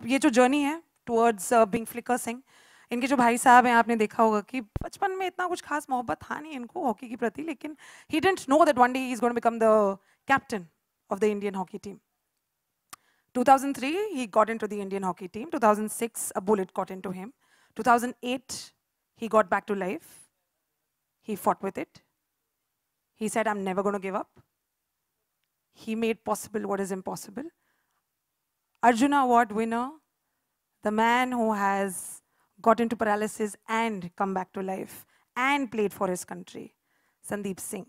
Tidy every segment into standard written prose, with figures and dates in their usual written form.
ये जो जर्नी है टुवर्ड्स बीइंग फ्लिकर सिंह, इनके जो भाई साहब हैं, आपने देखा होगा कि बचपन में इतना कुछ खास मोहब्बत था नहीं इनको हॉकी की प्रति, लेकिन he didn't know that one day he is going to become the captain of the Indian hockey team. 2003 he got into the Indian hockey team. 2006 a bullet got into him. 2008 he got back to life. He fought with it. He said, I'm never going to give up. He made possible what is impossible. Arjuna Award winner, the man who has got into paralysis and come back to life and played for his country, Sandeep Singh.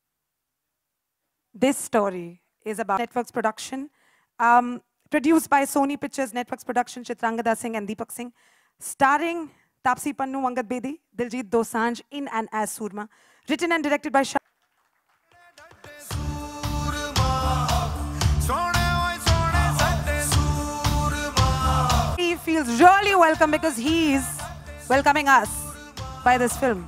This story is about Networks production, produced by Sony Pictures Networks production, Chitrangada Singh and Deepak Singh, starring Taapsee Pannu, Angad Bedi, Diljit Dosanjh in and as Surma, written and directed by Shah. He feels really welcome because he is welcoming us by this film.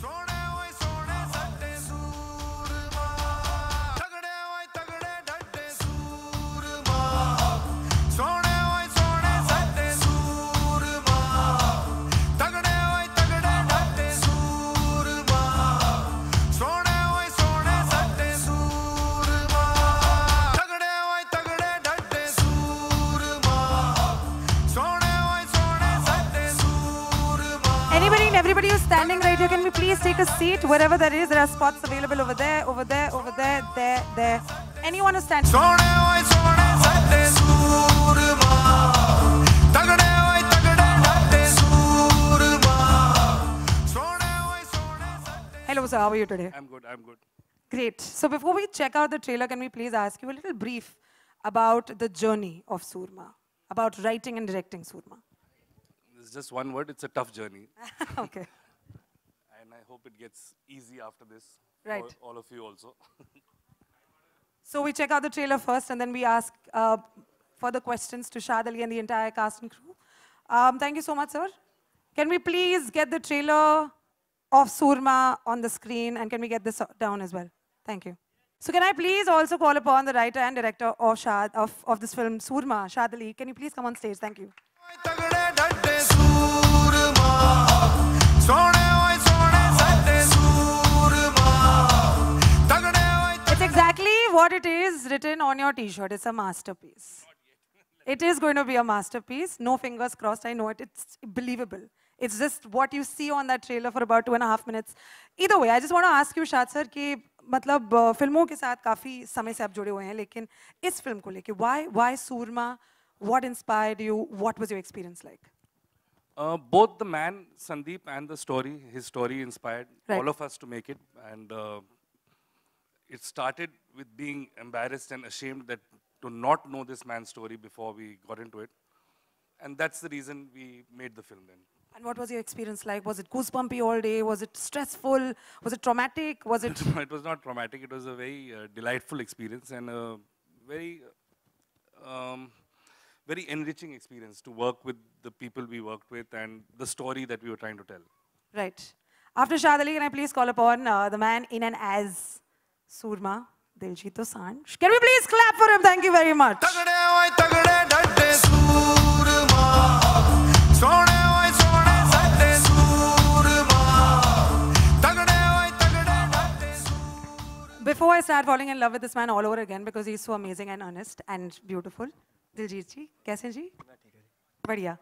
Everybody who's standing right here, can we please take a seat wherever that is? There are spots available over there, over there, over there, there. Anyone who's standing. Hello sir, how are you today? I'm good, I'm good. Great. So before we check out the trailer, can we please ask you a little brief about the journey of Surma, about writing and directing Surma? It's just one word, it's a tough journey. Okay. And I hope it gets easy after this. Right. All of you also. So we check out the trailer first and then we ask further questions to Shad Ali and the entire cast and crew. Thank you so much, sir. Can we please get the trailer of Surma on the screen, and can we get this down as well? Thank you. So can I please also call upon the writer and director of this film, Surma, Shad Ali. Can you please come on stage? Thank you. It's exactly what it is written on your t-shirt. It's a masterpiece. It is going to be a masterpiece. No fingers crossed, I know it. It's believable. It's just what you see on that trailer for about 2.5 minutes. Either way, I just want to ask you, Shad sir, कि मतलब फिल्मों के साथ काफी समय से आप जुड़े हुए हैं, लेकिन इस फिल्म को लेके why Surma? What inspired you? What was your experience like? Both the man, Sandeep, and the story, his story inspired all of us to make it. And it started with being embarrassed and ashamed that to not know this man's story before we got into it. And that's the reason we made the film then. And what was your experience like? Was it goosebumpy all day? Was it stressful? Was it traumatic? Was it? It was not traumatic. It was a very delightful experience and a very very enriching experience to work with the people we worked with and the story that we were trying to tell. Right. After Shad Ali, can I please call upon the man in and as Surma, Diljit Dosanjh. Can we please clap for him? Thank you very much. Before I start falling in love with this man all over again because he's so amazing and honest and beautiful, Diljit जी, कैसे जी? बढ़िया.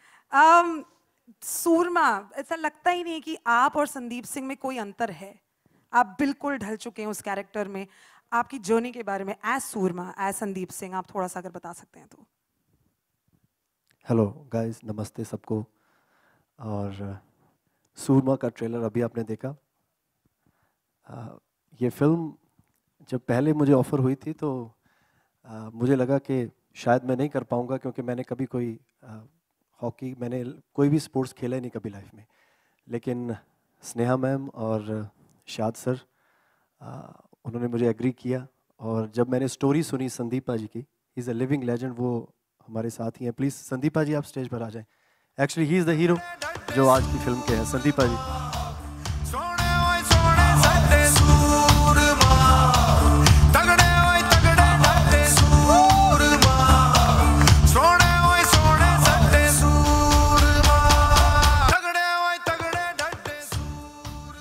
सूरमा, ऐसा लगता ही नहीं कि आप और संदीप सिंह में कोई अंतर है. आप बिल्कुल ढल चुके हैं उस कैरेक्टर में. आपकी जर्नी के बारे में एज सूरमा, एज संदीप सिंह, आप थोड़ा सा अगर बता सकते हैं तो. हेलो गाइस, नमस्ते सबको. और सूरमा का ट्रेलर अभी आपने देखा. ये फिल्म जब पहले मुझे ऑफ़र हुई थी तो मुझे लगा कि शायद मैं नहीं कर पाऊँगा क्योंकि मैंने कभी कोई हॉकी, मैंने कोई भी स्पोर्ट्स खेला ही नहीं कभी लाइफ में. लेकिन स्नेहा मैम और शाद सर उन्होंने मुझे एग्री किया. और जब मैंने स्टोरी सुनी संदीपा जी की, he is a living legend, वो हमारे साथ ही हैं. प्लीज़ संदीपा जी आप स्टेज पर आ जाएं. Actually he is the hero जो आज की फिल्म के हैं. संदीपा जी.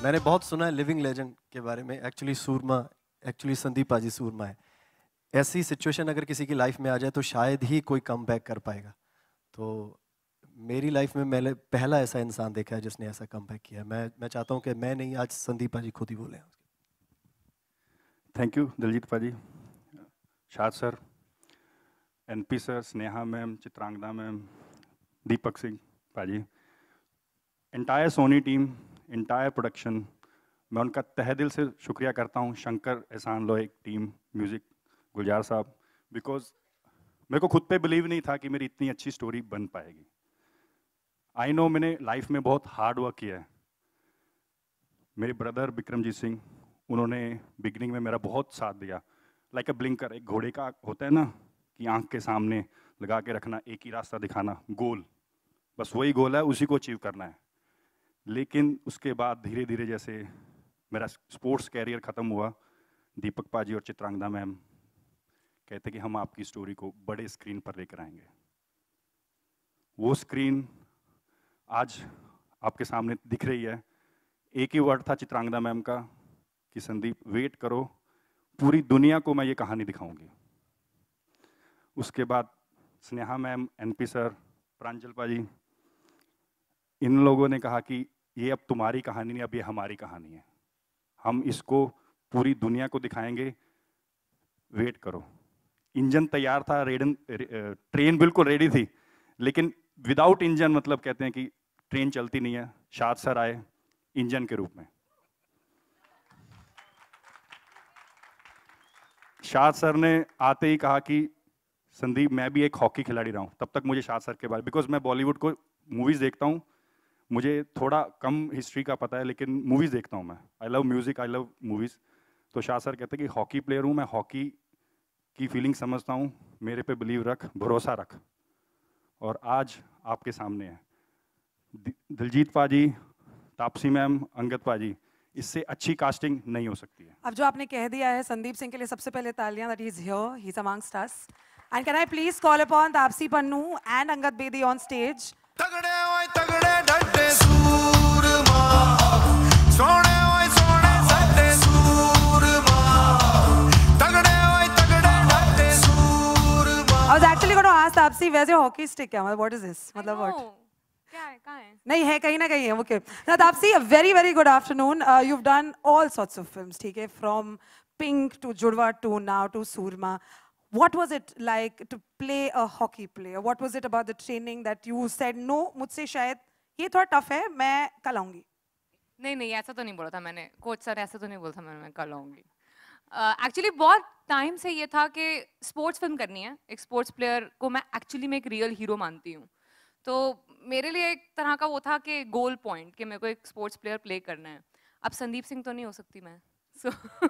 मैंने बहुत सुना है लिविंग लेजेंड के बारे में. एक्चुअली संदीप पाजी सूरमा है. ऐसी सिचुएशन अगर किसी की लाइफ में आ जाए तो शायद ही कोई कम बैक कर पाएगा. तो मेरी लाइफ में मैंने पहला ऐसा इंसान देखा है जिसने ऐसा कम बैक किया. मैं चाहता हूँ कि मैं नहीं, आज संदीप पाजी खुद ही बोले. Thank you Diljit paaji, Shaad sir, NP sir, Sneha ma'am, Chitrangda ma'am, Deepak Singh paaji, entire Sony team, entire production, मैं उनका तहे दिल से शुक्रिया करता हूँ. शंकर, एहसान लोई टीम, म्यूज़िक, गुलजार साहब, बिकॉज मेरे को खुद पे बिलीव नहीं था कि मेरी इतनी अच्छी स्टोरी बन पाएगी. आई नो मैंने लाइफ में बहुत हार्ड वर्क किया है. मेरे ब्रदर विक्रमजीत सिंह, उन्होंने बिगनिंग में मेरा बहुत साथ दिया. लाइक अ ब्लिंकर, एक घोड़े का होता है ना कि आंख के सामने लगा के रखना, एक ही रास्ता दिखाना, गोल, बस वही गोल है, उसी को अचीव करना है. लेकिन उसके बाद धीरे धीरे जैसे मेरा स्पोर्ट्स कैरियर ख़त्म हुआ, दीपक पाजी और चित्रांगदा मैम कहते कि हम आपकी स्टोरी को बड़े स्क्रीन पर लेकर आएंगे. वो स्क्रीन आज आपके सामने दिख रही है. एक ही वर्ड था चित्रांगदा मैम का कि संदीप वेट करो, पूरी दुनिया को मैं ये कहानी दिखाऊंगी. उसके बाद Sneha ma'am, NP sir, Pranjal paaji, इन लोगों ने कहा कि ये अब तुम्हारी कहानी नहीं, अब ये हमारी कहानी है, हम इसको पूरी दुनिया को दिखाएंगे, वेट करो. इंजन तैयार था, ट्रेन बिल्कुल रेडी थी, लेकिन विदाउट इंजन मतलब कहते हैं कि ट्रेन चलती नहीं है. शाद सर आए इंजन के रूप में. शाद सर ने आते ही कहा कि संदीप मैं भी एक हॉकी खिलाड़ी रहा हूँ. तब तक मुझे शाद सर के बारे, बिकॉज मैं बॉलीवुड को मूवीज़ देखता हूँ, मुझे थोड़ा कम हिस्ट्री का पता है, लेकिन मूवीज़ देखता हूँ मैं. I love music, I love movies. तो शाद सर कहते हैं कि हॉकी प्लेयर हूँ मैं, हॉकी की फीलिंग समझता हूँ, मेरे पे बिलीव रख, भरोसा रख. और आज आपके सामने है दिलजीत पाजी, तापसी मैम, अंगद पाजी. इससे अच्छी कास्टिंग नहीं हो सकती है. अब जो आपने कह दिया है संदीप सिंह के लिए सबसे पहले तालियां, that he is here, he is amongst us. And can I please call upon Taapsee Pannu and Angad Bedi on stage? तगड़े ओए तगड़े डटे सूरमा, सोने ओए सोने सटे सूरमा, तगड़े ओए तगड़े डटे सूरमा. I was actually going to ask Taapsee, where's your hockey stick? What is this? मतलब what? क्या है, कहाँ है? नहीं है, कहीं ना कहीं है. Okay. Now Taapsee, a very very good afternoon. You've done all sorts of films, ठीक है? From Pink to Judwa to now to Surma. What was it like to play a hockey player? What was it about the training that you said no, मुझसे शायद ये थोड़ा tough है, मैं कल आऊंगी? नहीं ऐसा तो नहीं बोला था मैंने. कोच सर ऐसा तो नहीं बोला था मैं कल आऊंगी. एक्चुअली बहुत टाइम से ये था कि स्पोर्ट्स फिल्म करनी है. एक स्पोर्ट्स प्लेयर को मैं एक्चुअली में एक रियल हीरो मानती हूँ. तो मेरे लिए एक तरह का वो था कि गोल पॉइंट कि मेरे को एक स्पोर्ट्स प्लेयर प्ले करना है. अब संदीप सिंह तो नहीं हो सकती मैं. सो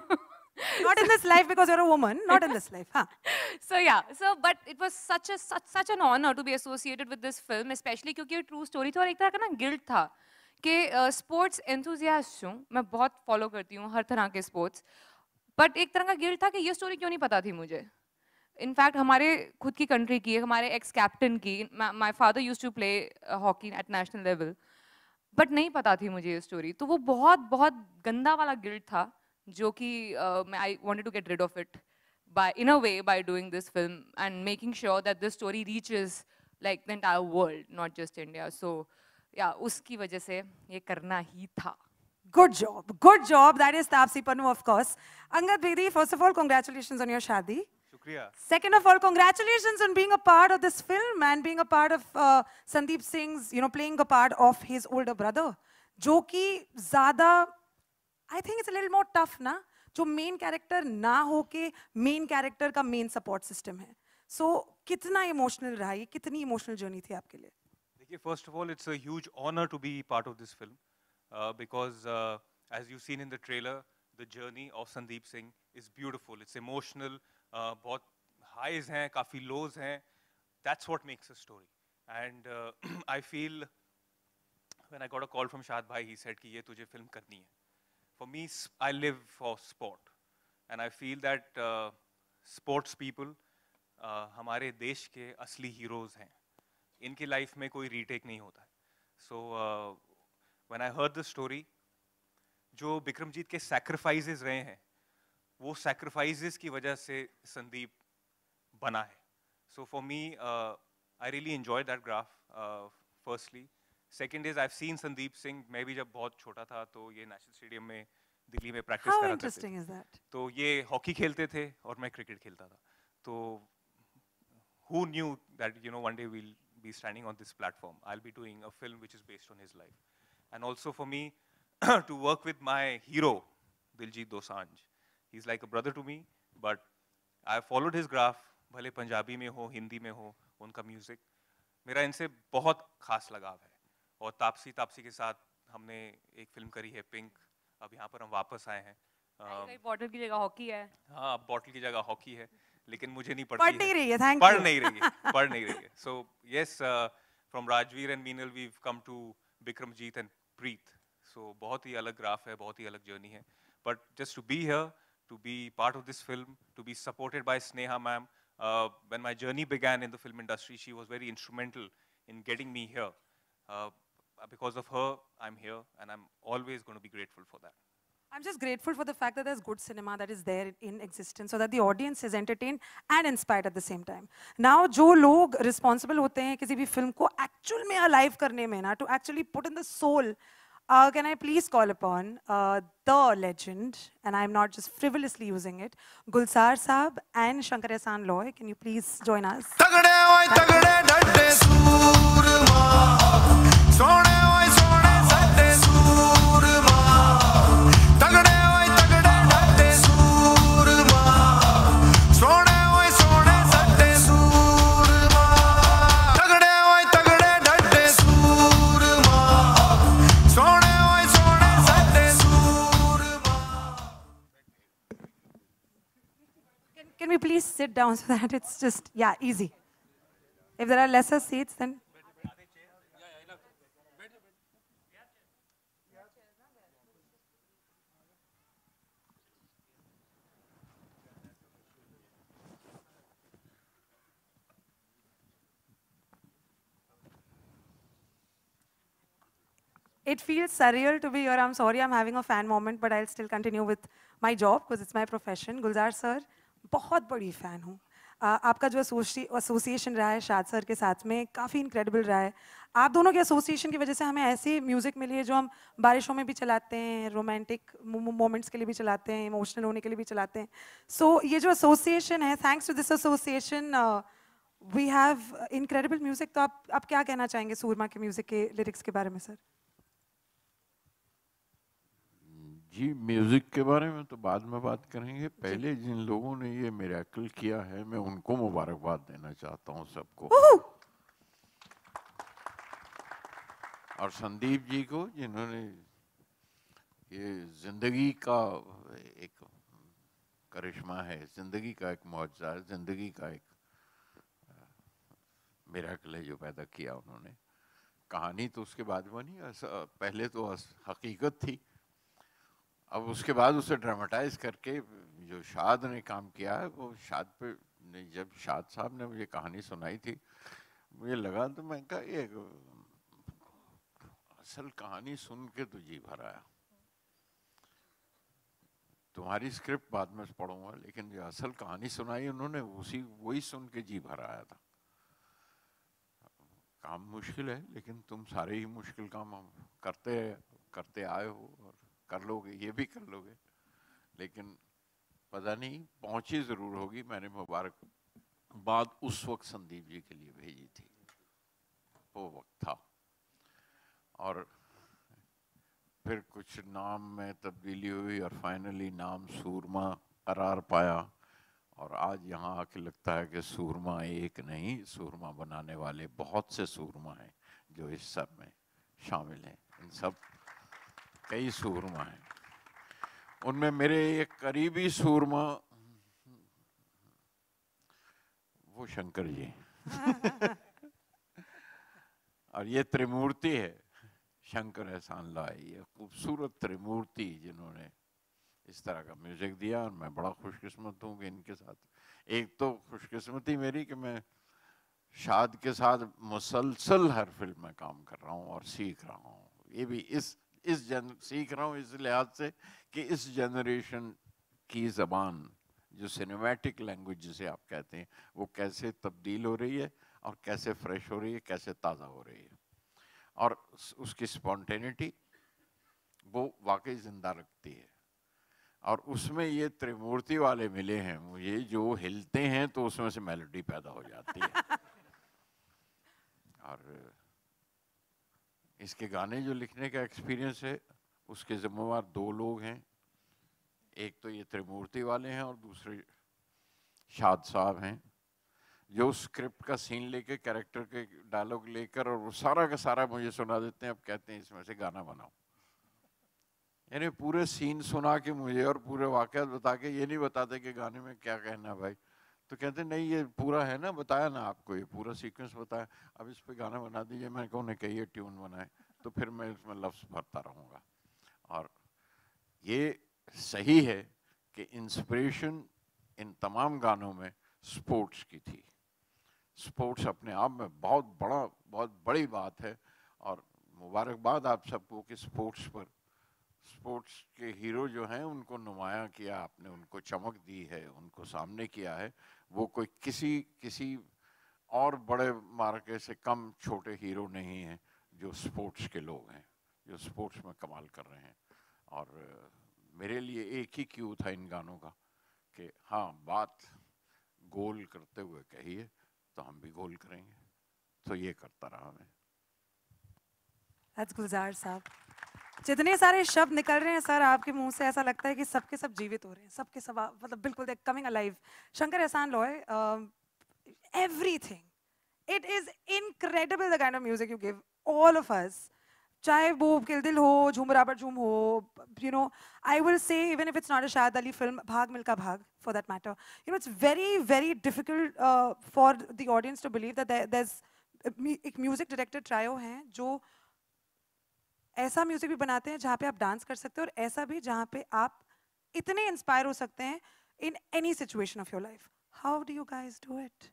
Not in this life because you're a woman. Not in this life. Huh? So yeah, but it was such an honor to be associated with this film, especially क्योंकि ये true story थी और एक तरह का ना guilt था कि sports enthusiast हूँ, मैं बहुत follow करती हूँ हर तरह के sports, but एक तरह का guilt था कि ये story क्यों नहीं पता थी मुझे. In fact, हमारे खुद की country की, हमारे ex-captain की, my father used to play hockey at national level, but नहीं पता थी मुझे ये story. तो वो बहुत गंदा वाला guilt था जो कि I wanted to get rid of it in a way by doing this film and making sure that this story reaches like the entire world, not just India. So yeah, उसकी वजह से ये करना ही था. Good job. Good job. That is Taapsee Pannu, of course. Angad Bedi, first of all, congratulations on your shadi. Shukriya. Second of all, congratulations on being a part of this film and being a part of Sandeep Singh's, playing a part of his older brother. जो कि ज़्यादा, I think it's a little more tough, ना? जो main character ना हो के main character का main support system है. So कितना emotional रहा ये? कितनी emotional journey थी आपके लिए? देखिए, first of all, it's a huge honor to be part of this film because as you've seen in the trailer, the journey of Sandeep Singh is beautiful. It's emotional. बहुत highs हैं, काफी lows हैं. That's what makes a story. And I feel when I got a call from Shad Bhai, he said कि ये तुझे film करनी है. For me, I live for sport, and I feel that sports people हमारे देश के असली heroes हैं. इनकी life में कोई retake नहीं होता है. So when I heard the story, जो बिक्रमजीत के सैक्रिफाइसेस रहे हैं, वो सैक्रिफाइसेस की वजह से संदीप बना है. So for me, I really enjoyed that graph. Firstly, second is I've seen Sandeep Singh. मैं भी जब बहुत छोटा था तो ये नेशनल स्टेडियम में दिल्ली में प्रैक्टिस How करा करते interesting थे. is that? तो ये हॉकी खेलते थे और मैं क्रिकेट खेलता था. तो who knew that one day we'll be standing on this platform? I'll be doing a film which is based on his life. And also for me to work with my hero Diljit Dosanjh. He's like a brother to me, but I followed his graph. भले पंजाबी में हो, हिंदी में हो, उनका music मेरा इनसे बहुत खास लगाव है. और तापसी के साथ हमने एक फिल्म करी है पिंक. अब यहाँ पर हम वापस आए हैं. बॉटल की जगह हॉकी है. हाँ, बॉटल की जगह हॉकी है, लेकिन मुझे नहीं पढ़ पड़ती नहीं है. रही है, thank पढ़ you. नहीं रही है, पढ़ नहीं रही है. So yes, from Rajveer and Meenal we've come to Bikramjeet and Preet. So बहुत ही अलग ग्राफ है, बहुत ही अलग जर्नी है. But just to be here, to be part of this film, to be supported by Sneha ma'am. When my journey began in the film industry, she was very instrumental in getting me here. Because of her, I'm here, and I'm always going to be grateful for that. I'm just grateful for the fact that there's good cinema that is there in existence, so that the audience is entertained and inspired at the same time. Now, जो लोग responsible होते हैं किसी भी film को actual में alive करने में ना, to actually put in the soul, can I please call upon the legend, and I'm not just frivolously using it, Gulzar Saab and Shankar Ehsaan Loy. Can you please join us? तगड़े ओए तगड़े डटे सूरमा, सोने ओए सोने सटे सूरमा. तगड़े ओए तगड़े डटे सूरमा, सोने ओए सोने सटे सूरमा. तगड़े ओए तगड़े डटे सूरमा, सोने ओए सोने सटे सूरमा. Can we please sit down so that it's just, yeah, easy. If there are lesser seats, then. It feels surreal to be here. I'm sorry I'm having a fan moment, but I'll still continue with my job because it's my profession. Gulzar sir, बहुत बड़ी fan हूँ. आपका जो association रहा है शाद sir के साथ में काफ़ी इनक्रेडिबल रहा है. आप दोनों के एसोसिएशन की वजह से हमें ऐसी म्यूज़िक मिली है जो हम बारिशों में भी चलाते हैं, रोमांटिक मोमेंट्स के लिए भी चलाते हैं, इमोशनल होने के लिए भी चलाते हैं. सो ये जो एसोसिएशन है, thanks to this association we have incredible music. तो आप क्या कहना चाहेंगे सूरमा के म्यूज़िक के लिरिक्स के बारे में सर? जी, म्यूज़िक के बारे में तो बाद में बात करेंगे. पहले जिन लोगों ने ये मिरेकल किया है, मैं उनको मुबारकबाद देना चाहता हूँ सबको. और संदीप जी को, जिन्होंने ये जिंदगी का एक करिश्मा है, जिंदगी का एक मौजज़ा है, जिंदगी का एक मिरेकल है जो पैदा किया उन्होंने. कहानी तो उसके बाद बनी, पहले तो हकीकत थी. अब उसके बाद उसे ड्रामेटाइज करके जो शाद ने काम किया है, वो शाद पे जब शाद साहब ने मुझे कहानी सुनाई थी, मुझे लगा तो मैं कहा ये असल कहानी सुन के तो जी भर आया. तुम्हारी स्क्रिप्ट बाद में पढ़ूंगा, लेकिन जो असल कहानी सुनाई उन्होंने, वही सुन के जी भर आया था. काम मुश्किल है, लेकिन तुम सारे ही मुश्किल काम हम करते आए हो और कर लोगे, ये भी कर लोगे. लेकिन पता नहीं पहुंची ज़रूर होगी. मैंने मुबारकबाद उस वक्त संदीप जी के लिए भेजी थी, वो वक्त था. और फिर कुछ नाम में तब्दीली हुई और फाइनली नाम सूरमा करार पाया. और आज यहाँ आके लगता है कि सूरमा एक नहीं, सूरमा बनाने वाले बहुत से सूरमा हैं जो इस सब में शामिल हैं. इन सब कई सूरमा हैं. उनमें मेरे एक करीबी सूरमा वो शंकर जी और ये त्रिमूर्ति है शंकर एहसान लॉय. ये खूबसूरत त्रिमूर्ति जिन्होंने इस तरह का म्यूजिक दिया. और मैं बड़ा खुशकिस्मत हूँ कि इनके साथ, एक तो खुशकिस्मती मेरी कि मैं शाद के साथ मुसलसल हर फिल्म में काम कर रहा हूँ और सीख रहा हूँ. ये भी सीख रहा हूँ इस लिहाज से कि इस जनरेशन की ज़बान जो सिनेमैटिक लैंग्वेज जिसे आप कहते हैं वो कैसे तब्दील हो रही है और कैसे फ्रेश हो रही है, कैसे ताज़ा हो रही है, और उसकी स्पॉन्टेनिटी वो वाकई ज़िंदा रखती है। और उसमें ये त्रिमूर्ति वाले मिले हैं मुझे, जो हिलते हैं तो उसमें से मेलोडी पैदा हो जाती है। और इसके गाने जो लिखने का एक्सपीरियंस है उसके जिम्मेवार दो लोग हैं, एक तो ये त्रिमूर्ति वाले हैं और दूसरे शाद साहब हैं, जो स्क्रिप्ट का सीन लेके कैरेक्टर के डायलॉग लेकर और वो सारा का सारा मुझे सुना देते हैं। अब कहते हैं इसमें से गाना बनाओ, यानी पूरे सीन सुना के मुझे और पूरे वाक़यात बता के, ये नहीं बताते कि गाने में क्या कहना है भाई, तो कहते नहीं ये पूरा है ना, बताया ना आपको, ये पूरा सीक्वेंस बताया, अब इस पे गाना बना दीजिए। मैं कहूँ उन्हें कहिए ट्यून बनाए, तो फिर मैं इसमें लफ्ज़ भरता रहूँगा। और ये सही है कि इंस्पिरेशन इन तमाम गानों में स्पोर्ट्स की थी। स्पोर्ट्स अपने आप में बहुत बड़ी बात है, और मुबारकबाद आप सबको कि स्पोर्ट्स के हीरो जो हैं उनको नुमाया किया आपने, उनको चमक दी है, उनको सामने किया है। वो कोई किसी और बड़े मार्के से कम छोटे हीरो नहीं हैं जो स्पोर्ट्स के लोग हैं, जो स्पोर्ट्स में कमाल कर रहे हैं। और मेरे लिए एक ही क्यू था इन गानों का कि हाँ, बात गोल करते हुए कहिए तो हम भी गोल करेंगे, तो ये करता रहा मैं। That's गुलजार साहब। जितने सारे शब्द निकल रहे हैं सर आपके मुंह से, ऐसा लगता है कि सबके सब जीवित हो रहे हैं, सबके सब मतलब बिल्कुल दे कमिंग अलाइव। शंकर एहसान Loy, everything, it is incredible the kind of music you give all of us, चाहे वो किल दिल हो, झूम बराबर झूम हो, you know, I will say even if it's not a Shahid Ali film, भाग मिल्खा भाग for that matter, you know, it's very difficult for the audience to believe that there's एक म्यूजिक डायरेक्टर ट्रायो हैं जो ऐसा music भी बनाते हैं जहाँ पे आप डांस कर सकते हो, और ऐसा भी जहाँ पे आप इतने इंस्पायर हो सकते हैं in any situation of your life. How do you guys do it?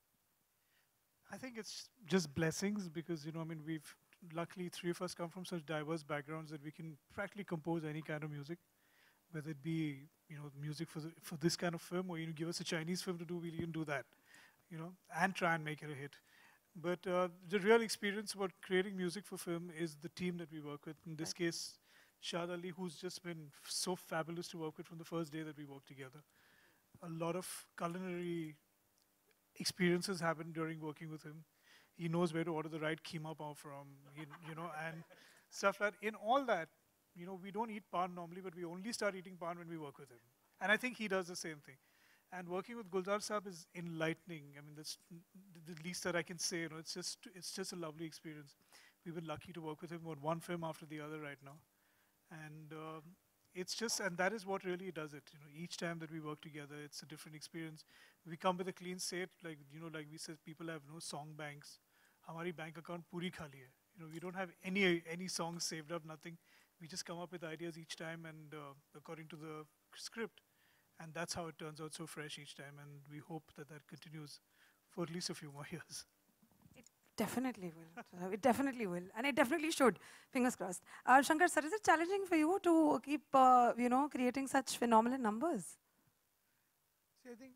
I think it's just blessings because, you know, I mean, luckily three of us come from such diverse backgrounds that we can practically compose any kind of music, whether it be, you know, music for this kind of film, or, you know, give us a Chinese film to do, we'll even do that, you know, and try and make it a hit. But the real experience about creating music for film is the team that we work with. In this case, Shahid Ali, who's just been so fabulous to work with from the first day that we worked together. A lot of culinary experiences happened during working with him. He knows where to order the right keema pav from, you know, and stuff like that. In all that, you know, we don't eat pan normally, but we only start eating pan when we work with him. And I think he does the same thing. And working with Gulzar Saab is enlightening. I mean, that's the least that I can say. You know, it's just a lovely experience. We've been lucky to work with him on one film after the other right now. And it's just, and that is what really does it. You know, each time that we work together, it's a different experience. We come with a clean slate, like, you know, like we said, people have no song banks. Hamari bank account puri khali hai. You know, we don't have any songs saved up, nothing. We just come up with ideas each time and according to the script. And that's how it turns out so fresh each time. And we hope that that continues for at least a few more years. It definitely will. It definitely will. And it definitely should. Fingers crossed. Shankar sir, is it challenging for you to keep, you know, creating such phenomenal numbers? See, I think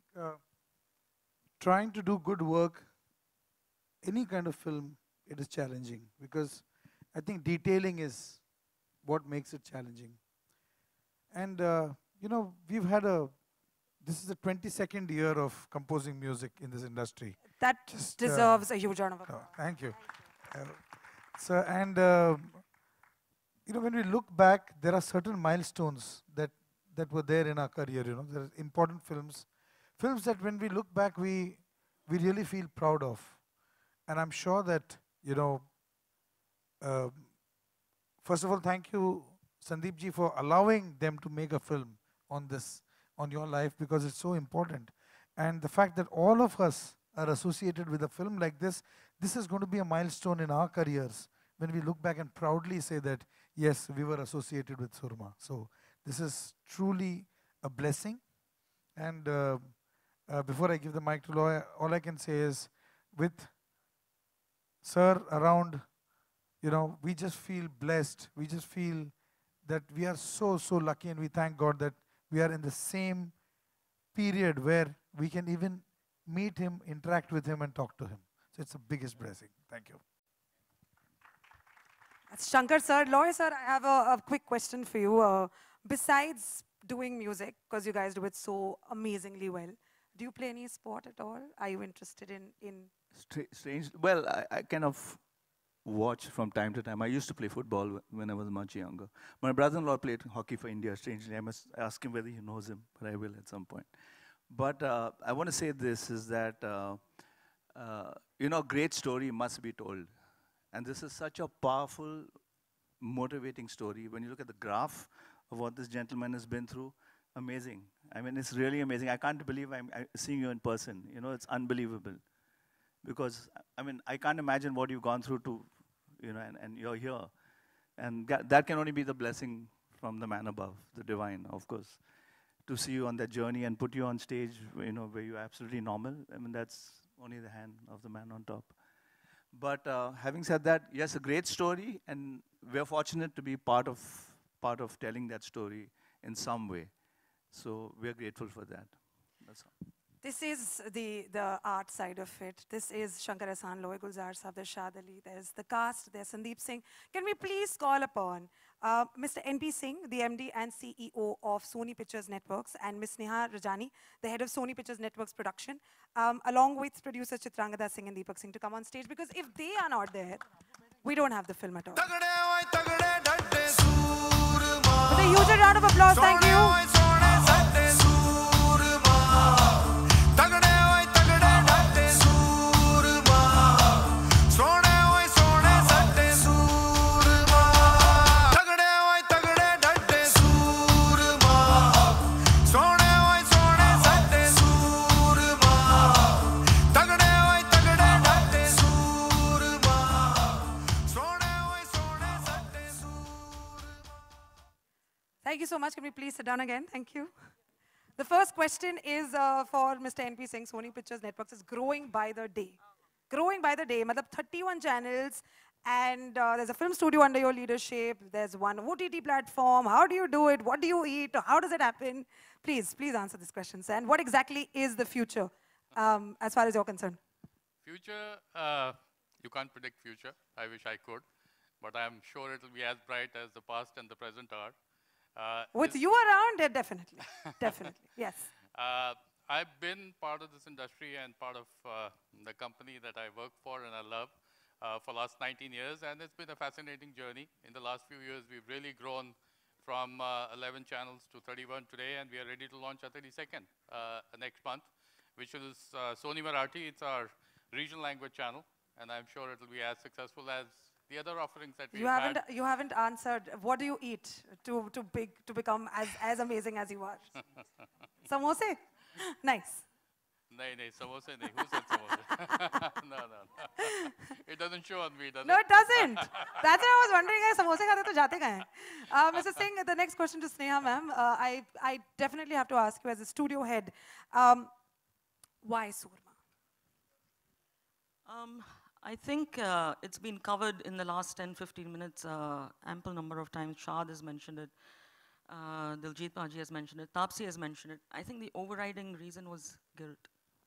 trying to do good work, any kind of film, it is challenging. Because I think detailing is what makes it challenging. And you know, we've had this is the 22nd year of composing music in this industry. That just deserves a huge round of applause. Thank you. So, and you know, when we look back, there are certain milestones that were there in our career. You know, there are important films that when we look back, we really feel proud of. And I'm sure that, you know, first of all, thank you, Sandeep ji, for allowing them to make a film on this, on your life, because it's so important. And the fact that all of us are associated with a film like this is going to be a milestone in our careers when we look back and proudly say that, yes, we were associated with Surma. So this is truly a blessing. And before I give the mic to Loy, all I can say is, with Sir around you know, we just feel blessed. We just feel that we are so, so lucky, and we thank God that we are in the same period where we can even meet him, interact with him, and talk to him. So it's the biggest blessing. Thank you. That's Shankar sir. Loy sir, I have a quick question for you. Besides doing music, because you guys do it so amazingly well, do you play any sport at all? Are you interested in Strange. Well, I kind of watch from time to time. I used to play football when I was much younger. My brother-in-law played hockey for India. Strangely, I must ask him whether he knows him, but I will at some point. But I want to say this is that, you know, great story must be told. And this is such a powerful, motivating story. When you look at the graph of what this gentleman has been through, amazing. I mean, it's really amazing. I can't believe I'm seeing you in person. You know, it's unbelievable. Because, I mean, I can't imagine what you've gone through to, you know, and you're here. And that can only be the blessing from the man above, the divine, of course. To see you on that journey and put you on stage, you know, where you're absolutely normal, I mean, that's only the hand of the man on top. But having said that, yes, a great story, and we're fortunate to be part of telling that story in some way. So we're grateful for that. That's all. This is the art side of it. This is Shankar Ehsaan, Loy Gulzar Sahab, there's Shad Ali, there's the cast, there's Sandeep Singh. Can we please call upon Mr. N.P. Singh, the MD and CEO of Sony Pictures Networks, and Ms. Neha Rajani, the head of Sony Pictures Networks production, along with producers Chitrangada Singh and Deepak Singh to come on stage, because if they are not there, we don't have the film at all. With a huge round of applause, thank you. Thank you so much. Can we please sit down again? Thank you. The first question is for Mr. N.P. Singh. Sony Pictures Networks is growing by the day. Growing by the day. Matlab 31 channels, and there's a film studio under your leadership. There's one OTT platform. How do you do it? What do you eat? How does it happen? Please answer these questions. And what exactly is the future as far as you're concerned? Future, you can't predict future. I wish I could. But I'm sure it'll be as bright as the past and the present are. With you around, definitely. Definitely, yes. I've been part of this industry and part of the company that I work for and I love for the last 19 years, and it's been a fascinating journey. In the last few years, we've really grown from 11 channels to 31 today, and we are ready to launch our 32nd next month, which is Sony Marathi. It's our regional language channel, and I'm sure it'll be as successful as the other offerings that we have. You haven't answered. What do you eat to become as amazing as you are? Samosa? Nice. No, samosa nahi. Who said samosa? No. It doesn't show on me, does it? No, it doesn't. That's why I was wondering, samosa khate to jate kahan hai? Mr. Singh, the next question to Sneha ma'am. I definitely have to ask you as a studio head, why Surma? I think it's been covered in the last 10-15 minutes, ample number of times. Shad has mentioned it. Diljit Paji has mentioned it. Taapsee has mentioned it. I think the overriding reason was guilt.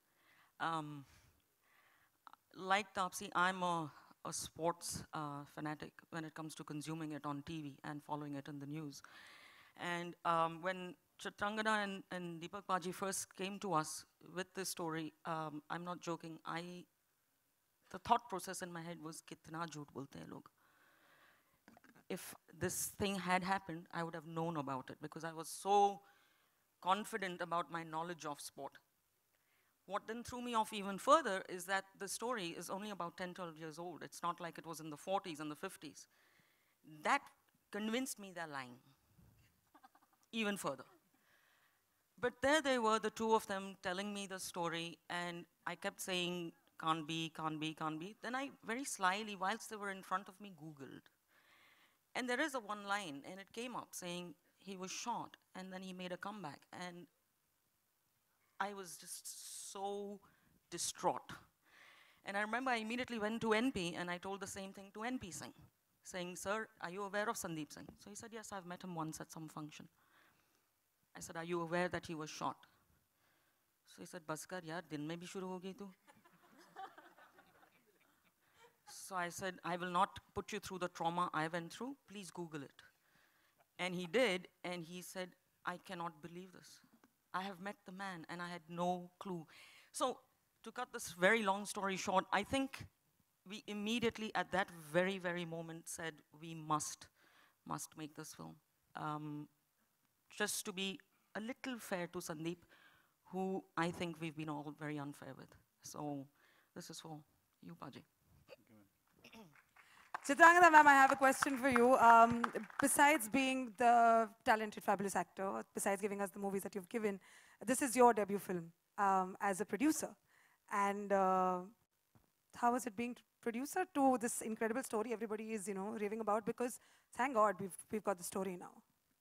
Like Taapsee, I'm a sports fanatic when it comes to consuming it on TV and following it in the news. And when Chitrangada and Deepak Paji first came to us with this story, I'm not joking, the thought process in my head was, kitna jhoot bolte hain log. If this thing had happened, I would have known about it because I was so confident about my knowledge of sport. What then threw me off even further is that the story is only about 10, 12 years old. It's not like it was in the 40s and the 50s. That convinced me they're lying even further. But there they were, the two of them telling me the story, and I kept saying, can't be, can't be, can't be. Then I very slyly, whilst they were in front of me, Googled. And there is a one line, and it came up saying he was shot, and then he made a comeback. And I was just so distraught. And I remember I immediately went to NP, and I told the same thing to NP Singh. saying, "Sir, are you aware of Sandeep Singh?" So he said, "Yes, I've met him once at some function." I said, "Are you aware that he was shot?" So he said, "Baskar, yaar, din mein bhi shuru ho gayi tu." So I said, "I will not put you through the trauma I went through. Please Google it." And he did, and he said, "I cannot believe this. I have met the man, and I had no clue." So to cut this very long story short, I think we immediately at that very, very moment said, we must make this film. Just to be a little fair to Sandeep, who I think we've been all very unfair with. So this is for you, Baji. Chitrangada ma'am, I have a question for you. Besides being the talented, fabulous actor, besides giving us the movies that you've given, this is your debut film as a producer. And how is it being producer to this incredible story everybody is, raving about? Because thank God we've got the story now.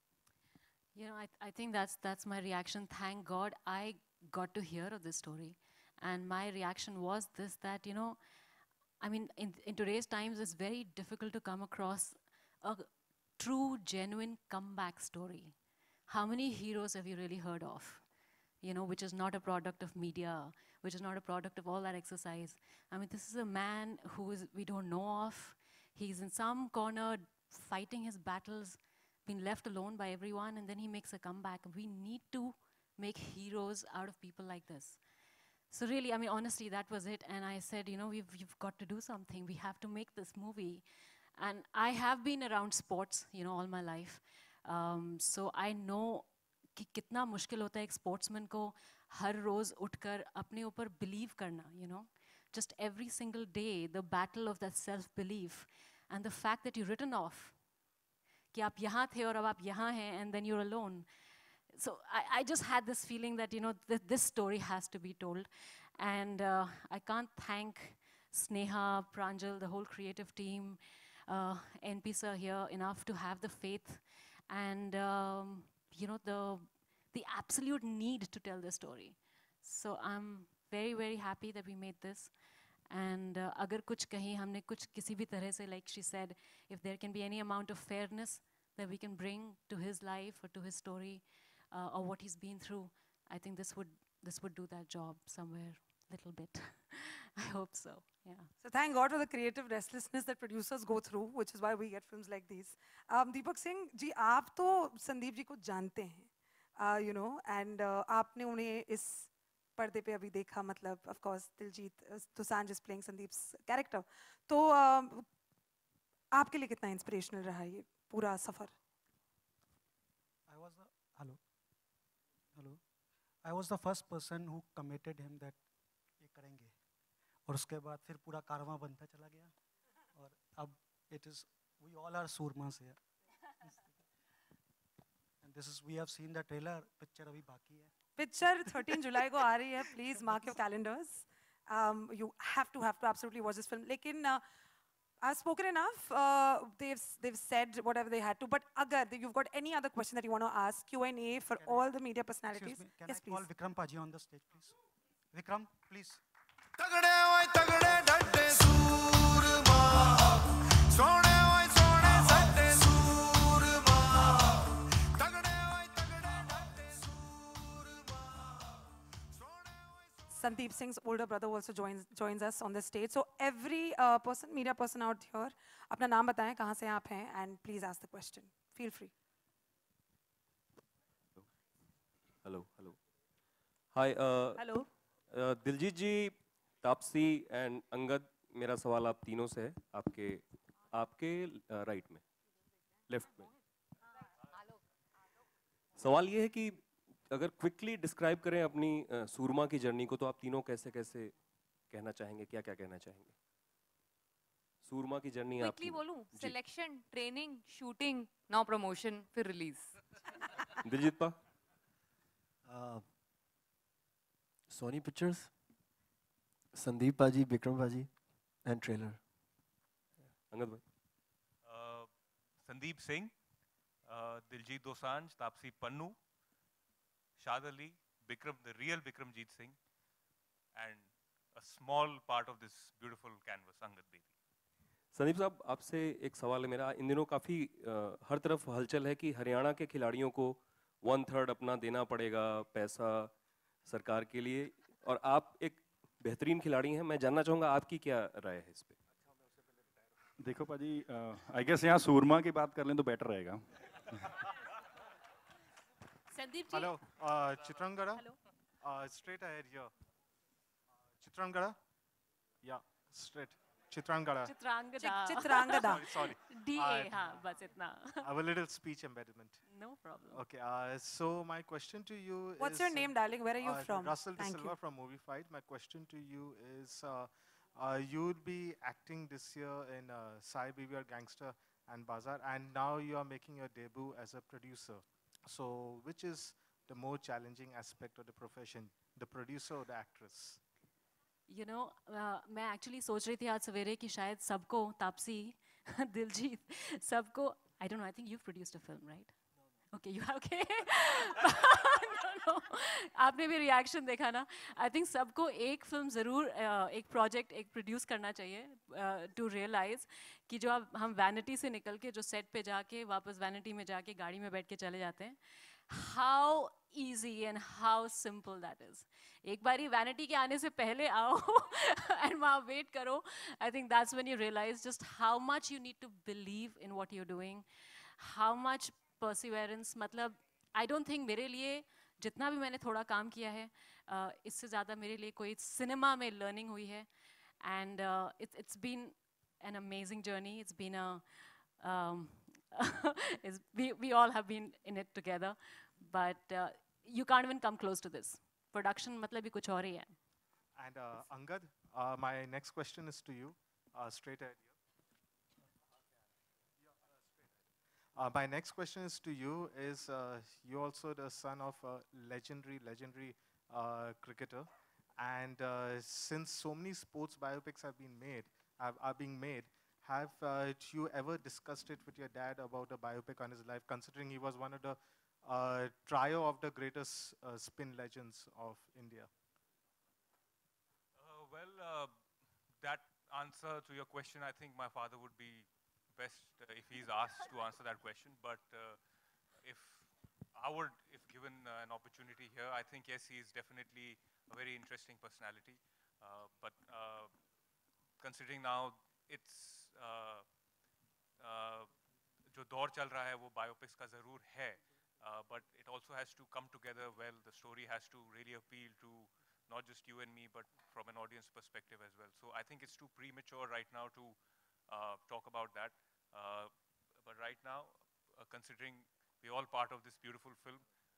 I think that's my reaction. Thank God I got to hear of this story. And my reaction was this, that, I mean, in today's times, it's very difficult to come across a true, genuine comeback story. How many heroes have you really heard of? Which is not a product of media, which is not a product of all that exercise. I mean, this is a man we don't know of. He's in some corner fighting his battles, been left alone by everyone, and then he makes a comeback. We need to make heroes out of people like this. So really, I mean, honestly, that was it. And I said, you've got to do something. We have to make this movie. And I have been around sports, all my life. So I know कि कितना मुश्किल होता है एक sportsman को हर रोज उठकर अपने ऊपर बिलीव करना, just every single day, the battle of that self-belief and the fact that you're written off, कि आप यहाँ थे और अब आप यहाँ हैं, and then you're alone. So I just had this feeling that, this story has to be told. And I can't thank Sneha, Pranjal, the whole creative team, NP sir here enough to have the faith and, the absolute need to tell the story. So I'm very, very happy that we made this. And agar kuch kahin humne kuch kisi bhi tarah se, like she said, if there can be any amount of fairness that we can bring to his life or to his story or what he's been through, I think this would do that job somewhere little bit. I hope so, yeah. So thank God for the creative restlessness that producers go through, which is why we get films like these. Deepak Singh ji, आप तो संदीप जी को जानते हैं, and आपने उन्हें इस पर्दे पे अभी देखा, मतलब of course Diljit Dosanjh is playing Sandeep's character. तो आपके लिए कितना inspirational रहा ये पूरा सफर? I was the first person who committed him that ये करेंगे, और उसके बाद फिर पूरा कारवां बनता चला गया, और अब it is, we all are surmas here. And this is, we have seen the trailer, picture अभी बाकी है. Picture 13 जुलाई को आ रही है, please mark your calendars. You have to absolutely watch this film. लेकिन I've spoken enough. They've said whatever they had to. But agar you've got any other question that you want to ask, Q&A for all the media personalities. Excuse me, can yes, I call please. Vikram Paji on the stage, please? Vikram, please. तगड़े ओए तगड़े डटे सूरमा सोने ओए सोने सट्टे सूरमा तगड़े ओए तगड़े डटे सूरमा Sandeep Singh's older brother also joins us on the stage. So every media person out here, अपना नाम बताएं, कहाँ से आप हैं, and please ask the question. Feel free. Hello. Hi. Hello. Diljit ji, Taapsee and Angad, मेरा सवाल आप तीनों से है, आपके राइट में, लेफ्ट में. सवाल ये है कि अगर क्विकली डिस्क्राइब करें अपनी सूरमा की जर्नी को, तो आप तीनों कैसे कहना चाहेंगे, क्या कहना चाहेंगे? सूरमा की जर्नी आपकी. क्विकली बोलूं? Selection, training, shooting, now promotion, फिर रिलीज. दिलजीत पा. Sony Pictures, Sandeep Paji, Vikram Paji, and trailer. Angad bhai. Sandeep Singh, Diljit Dosanjh, Taapsee Pannu, Shad Ali, Bikram, the real Bikramjit Singh, and a small part of this beautiful canvas, Angad baby. Sandeep साहब, आपसे एक सवाल है मेरा। इन दिनों काफ़ी हर तरफ हलचल है कि हरियाणा के खिलाड़ियों को 1/3 अपना देना पड़ेगा पैसा सरकार के लिए, और आप एक बेहतरीन खिलाड़ी हैं। मैं जानना चाहूँगा आपकी क्या राय है इस पे? देखो पाजी, आई गेस यहाँ सूरमा की बात कर लें तो बेटर रहेगा। Sandeep ji. Hello, Chitrangada. Straight ahead here. Chitrangada. Yeah, straight. Chitrangada. Chitrangada. Chitrangada. Sorry. DA, हाँ, बस इतना। I have a little speech impediment. No problem. Okay, so my question to you is... What's your name, darling? Where are you from? Russell De Thank Silva you. from Movie Fight. My question to you is, you would be acting this year in Sai Baby or Gangster and Bazaar, and now you are making your debut as a producer. So, which is the more challenging aspect of the profession, the producer or the actress? You know, मैं actually सोच रही थी आज सवेरे कि शायद सबको, तापसी, दिलजीत, सबको, I don't know, I think you've produced a film, right? Okay, you have, okay. No. आपने भी रिएक्शन देखा ना? I think सबको एक फिल्म ज़रूर, एक प्रोजेक्ट, एक प्रोड्यूस करना चाहिए to realize कि जो हम वैनिटी से निकल के जो सेट पे जाके वापस वैनिटी में जाके गाड़ी में बैठ के चले जाते हैं, how easy and how simple that is. एक बारी वैनिटी के आने से पहले आओ and वहाँ वेट करो. I think that's when you realize just how much you need to believe in what you're doing, how much perseverance. मतलब I don't think मेरे लिए जितना भी मैंने थोड़ा काम किया है, इससे ज़्यादा मेरे लिए कोई सिनेमा में लर्निंग हुई है. And it's been an amazing journey. It's been a we all have been in it together, but you can't even come close to this. Production मतलब भी कुछ और ही है. And Angad, my next question is to you, straight ahead here. My next question is to you. You're also the son of a legendary cricketer, and since so many sports biopics have been made, are being made, have you ever discussed it with your dad about a biopic on his life, considering he was one of the trio of the greatest spin legends of India? That answer to your question, I think my father would be best if he's asked to answer that question. But if given an opportunity here, I think yes, he is definitely a very interesting personality. But considering now it's जो दौर चल रहा है वो biopics का ज़रूर है, but it also has to come together well. The story has to really appeal to not just you and me, but from an audience perspective as well. So I think it's too premature right now to talk about that. But right now, considering we're all part of this beautiful film,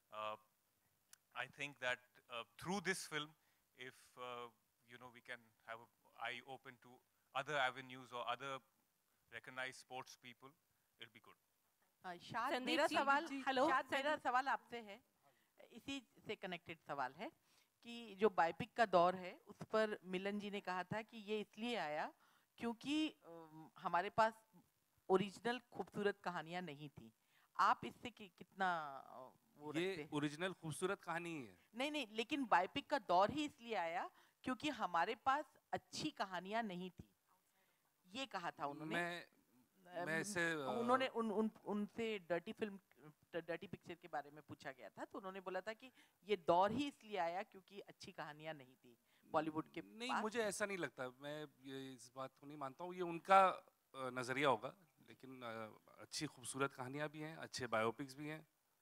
I think that through this film, if we can have an eye open to other avenues or other recognized sports people, it'll be good. शाद, मेरा सवाल आपसे है, इसी से connected सवाल है कि जो बायोपिक का दौर है उस पर मिलन जी ने कहा था कि ये इसलिए आया क्योंकि हमारे पास ओरिजिनल खूबसूरत कहानियां नहीं थी. आप इससे कितना वो रखते हैं? ये ओरिजिनल खूबसूरत कहानी ही है. नहीं, लेकिन बायोपिक का दौर ही इसलिए आया क्योंकि हमारे पास अच्छी कहानियां नहीं थी, ये कहा था उन्होंने. मैं इसे उन्होंने उनसे डर्टी पिक्चर के बारे में पूछा गया था, तो उन्होंने बोला था कि ये दौर ही इसलिए आया क्योंकि अच्छी कहानियां नहीं थी बॉलीवुड के नहीं पास. मुझे ऐसा नहीं लगता. मैं इस बात को नहीं मानता हूँ. ये उनका नज़रिया होगा, लेकिन अच्छी खूबसूरत कहानियां भी हैं, अच्छे बायोपिक्स भी हैं.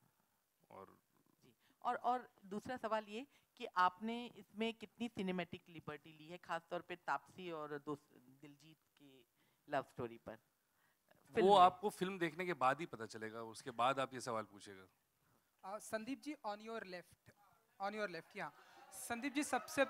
और दूसरा सवाल ये कि आपने इसमें कितनी सिनेमैटिक लिबर्टी ली है, खासतौर पे तापसी और दिलजीत की लव स्टोरी पर? वो आपको फिल्म देखने के बाद ही पता चलेगा, उसके बाद आप ये सवाल पूछेगा. Sandeep ji, on your left या संदीप जी, सबसे